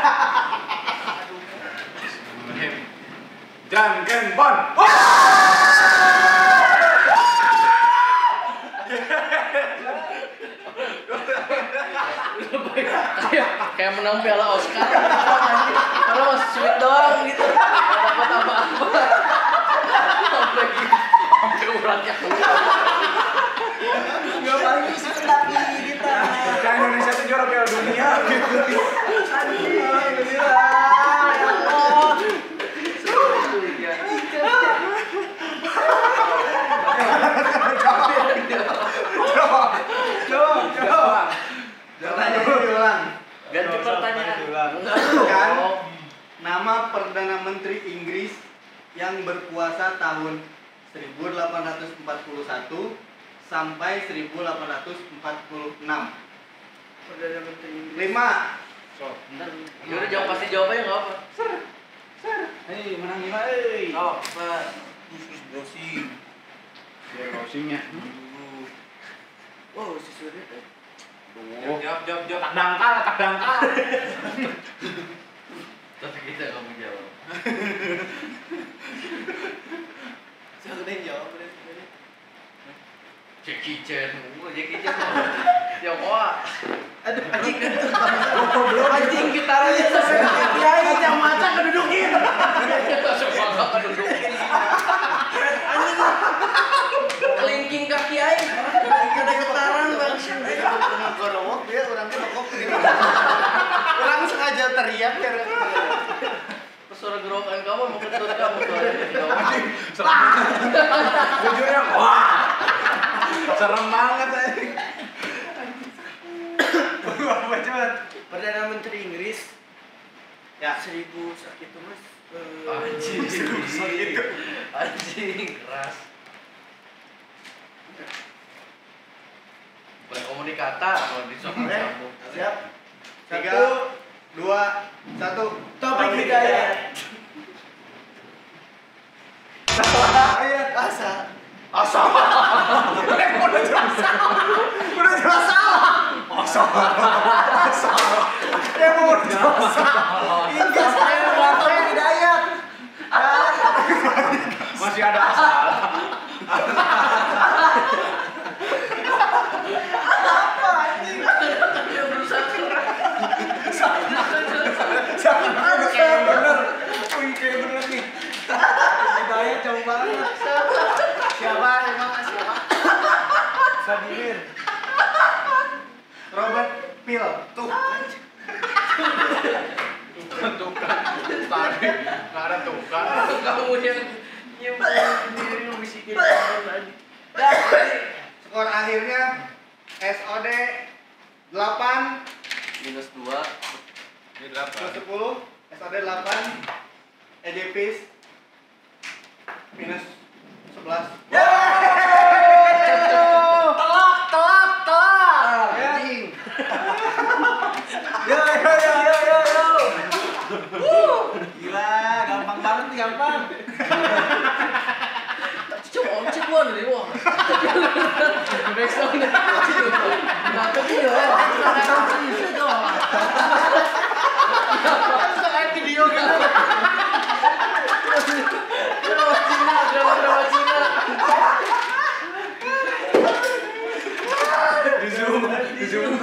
Jangan pon. Kayak menang piala Oscar. Kalau masih sweet doang gitu. Nggak dapat apa-apa. Sampai uratnya keluar. Gak paling bisa tapi kita. Kan Indonesia tuh juara Piala Dunia gitu. Coba. Pertanyaannya diulang. Ganti pertanyaan. Kan nama Perdana Menteri Inggris yang berkuasa tahun 1841 sampai 1846. Perdana Menteri Inggris. 5. Bentar. Yaudah jawab pasti jawabnya nggak apa. Hei, menang 5 euy. Oh, Pak. Browsing. Ya browsingnya. Oh, si Surya teh. Jawab. Tak dangkal. Tapi kita nggak mau jawab. Siapa yang jawab? Jackie Chan. Jackie Chan. Ya wah. Aduh, anjing kan itu. Anjing gitarannya sampai kiai yang maca kedudukin. Semua enggak kedudukin. Anjing. Kelingking ke kiai. Ada getaran Bang. Gorowok dia orangnya bokok gitu. Orang sengaja teriak biar Suara gerokan kamu mau ketut kamu Anjing, serem banget. Jujurnya, wah. Serem banget anjing. Apa coba? Perdana Menteri Inggris. ya 1000 sakit tuh Mas. Anjing keras. Berkomunikata kalau disambung. siap. 3, 2, 1. Topik hidayah. Ayat asa. Udah jelas salah. Emang udah jelas salah. Inggris saya topik hidayah. Masih ada masalah. Dia berusaha keras. Kayak bener. Wih, kayak bener nih. Hidayah jauh banget. Siapa emang siapa? Vladimir. Robert Peel. Tuh. Tukar. Tadi nggak ada tukar. Kamu yang sendiri lu bisikin tadi. Skor akhirnya SOD 8 -2. Ini plus 8. 10. SOD 8. EDPIS minus 11. Telak. Anjing. Yo. Gila, gampang banget nih, gampang. Coba cek gua nih, wah. Backsound. Nah, tapi ya. Bisa dong. Kayak video gitu. Drama Cina. Di zoom.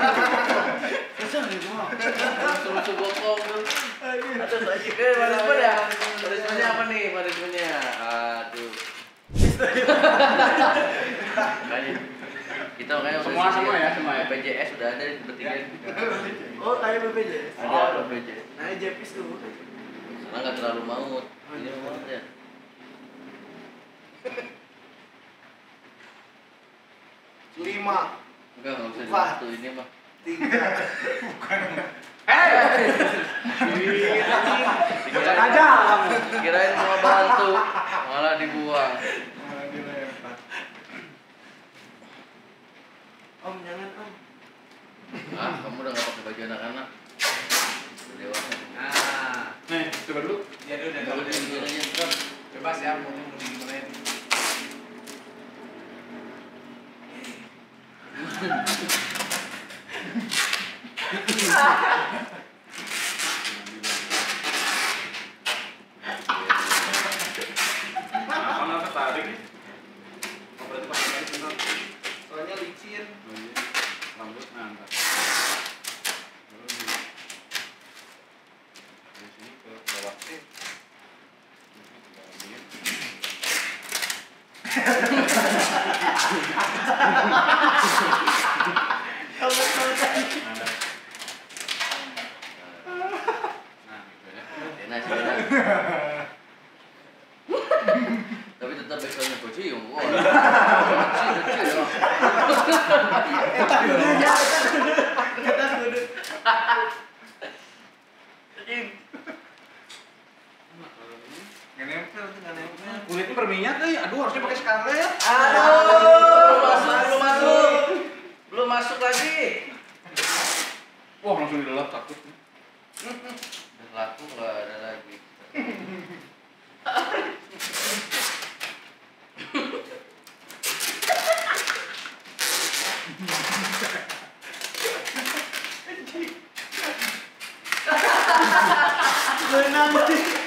Susu bokong tuh. Aduh, lagi punishment ya? Punishmentnya apa nih? Punishmentnya? Aduh. Kayaknya Kita makanya Semua ya, semua ya. BPJS sudah ada di bertiga. Oh, kayak BPJS. Ada BPJS. Nah, Jepis tuh. Karena nggak terlalu maut. Ini maut ya. Lima, Enggak usah Empat. satu ini mah. tiga. Bocah aja kamu. Kirain mau bantu, malah dibuang. Om, jangan Om. Ah, kamu udah nggak pakai baju anak-anak. Udah dewasa. Nah, nih coba dulu. Ya udah Kalau di aja terus. Bebas ya mau digimanain. Mana tertarik? Oh, berarti pakai kain bener. Soalnya licin. Oh, iya. Rambut ntar. Baru dari sini ke bawah. Ada. Nah, gitu ya. Enak sih, enak. Tapi tetap backsoundnya kocium. Wah, kecil. Kita kudu. Nggak nempel tuh, nggak nempel. Kulitnya berminyak nih. Aduh, harusnya pakai scarlet. Belum masuk lagi. Wah, langsung dilelap takut. Udah laku nggak ada lagi. Menang.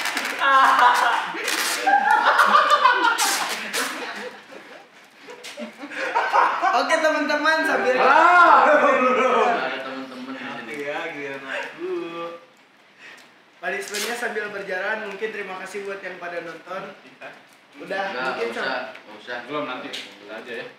Oke teman-teman, sambil Ada teman-teman di sini. Iya, giliran aku. punishment-nya sambil berjalan. Mungkin terima kasih buat yang pada nonton. Udah, Nggak mungkin usah, nggak usah. Belum nanti. Udah aja ya.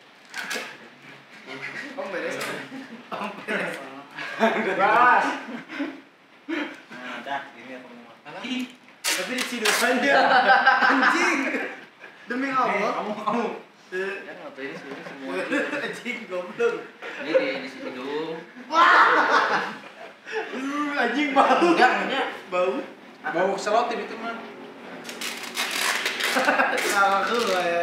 Om beres. Om beres. Bebas. Nah, dah, ini aku mau makan. Tapi di sini aja. Anjing. Demi Allah. Kamu. Kan ngapain sih ini semua? Anjing goblok. Ini di sini hidung. Anjing bau. Enggak. Bau. Bau selotip itu mah. Aku lah ya.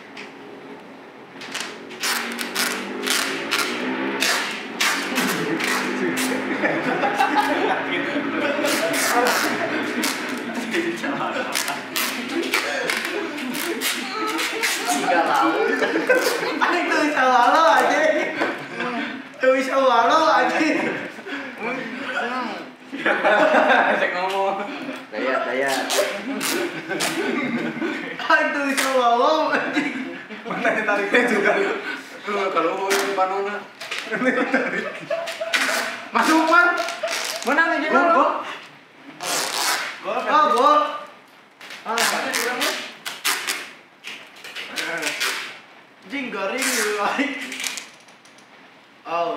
Tiga laut. Anjing tuh bisa walau anjing. Tuh bisa walau anjing. Cek ngomong. Dayat. Anjing tuh bisa walau anjing. Mana yang tariknya juga? Kalau mau yang panona. Masuk man. Menang aja Gol. lo. Gol. Oh, gol. Anjing garing gitu like. Oh.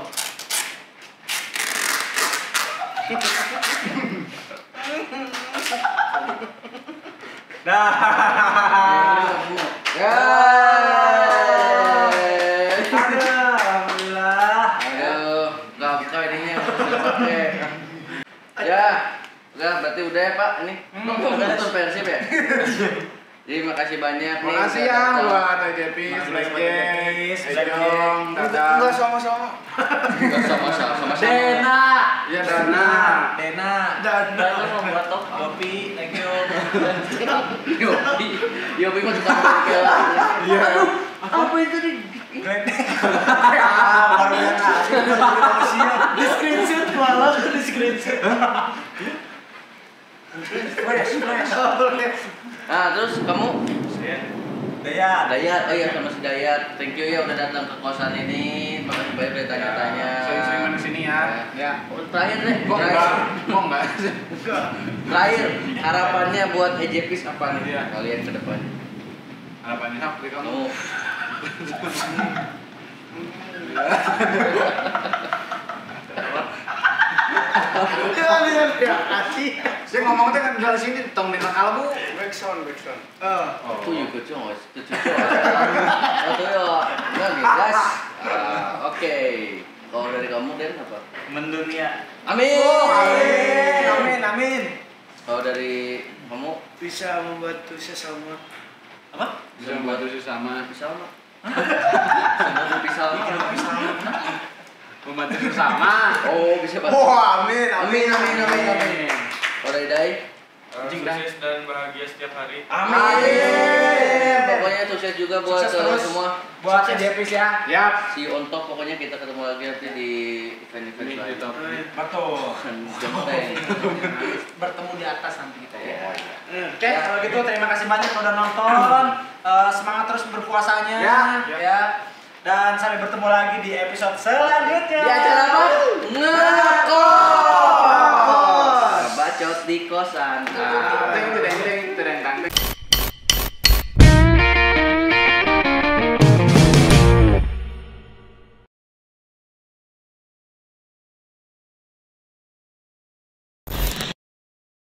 Alhamdulillah. Aduh, nggak buka ininya harus dipakai. Ya, udah berarti udah ya Pak ini. Udah nonton Persib ya. Jadi makasih banyak nih. Makasih udah ya datang. buat Ejepis, Black Jays, Ejong, Enggak Dadang. sama-sama. Nggak sama-sama. Dena. Iya Dana. Dena. Dan mau buat top. Kopi, thank you. Yopi mah suka bengkel. Iya. Apa itu nih? Baru yang asik. di screenshot malah di screenshot. Flash. Nah, terus kamu Dayat. Dayat, oh iya sama si Dayat. Thank you ya udah datang ke kosan ini. Makasih banyak udah tanya-tanya. Sering-sering main di sini ya. Ya. Oh, terakhir deh. Gua enggak. Terakhir, harapannya buat Ejepis apa nih kalian ke depan? Harapannya apa dari kamu? Kamu Jangan dia kasih. Saya ngomong teh kan dari sini tong dengan kalbu. Backsound. Itu juga cong, itu juga. Itu ya, enggak guys. Oke. Kalau dari kamu Den apa? Mendunia. Amin. Amin. Kalau dari kamu Bisa membantu sesama. apa? Bisa membantu sesama. Bisa apa? Semoga bisa apa? Membantu sesama. Oh, bisa bantu. Wah, amin. Amin. Kalau dari Dai? Sukses dan bahagia setiap hari. Amin. Pokoknya sukses juga buat Sukses terus. semua. Buat JPS ya. Yap. See you on top, pokoknya kita ketemu lagi nanti di event-event Ini lain. di top. Betul. Jempeng. Bertemu di atas nanti kita ya. Oke, kalau gitu terima kasih banyak udah nonton. Semangat terus berpuasanya. Ya. Dan sampai bertemu lagi di episode selanjutnya. Di acara apa? Ngekos. Bacot di kosan. Teng teng teng teng teng.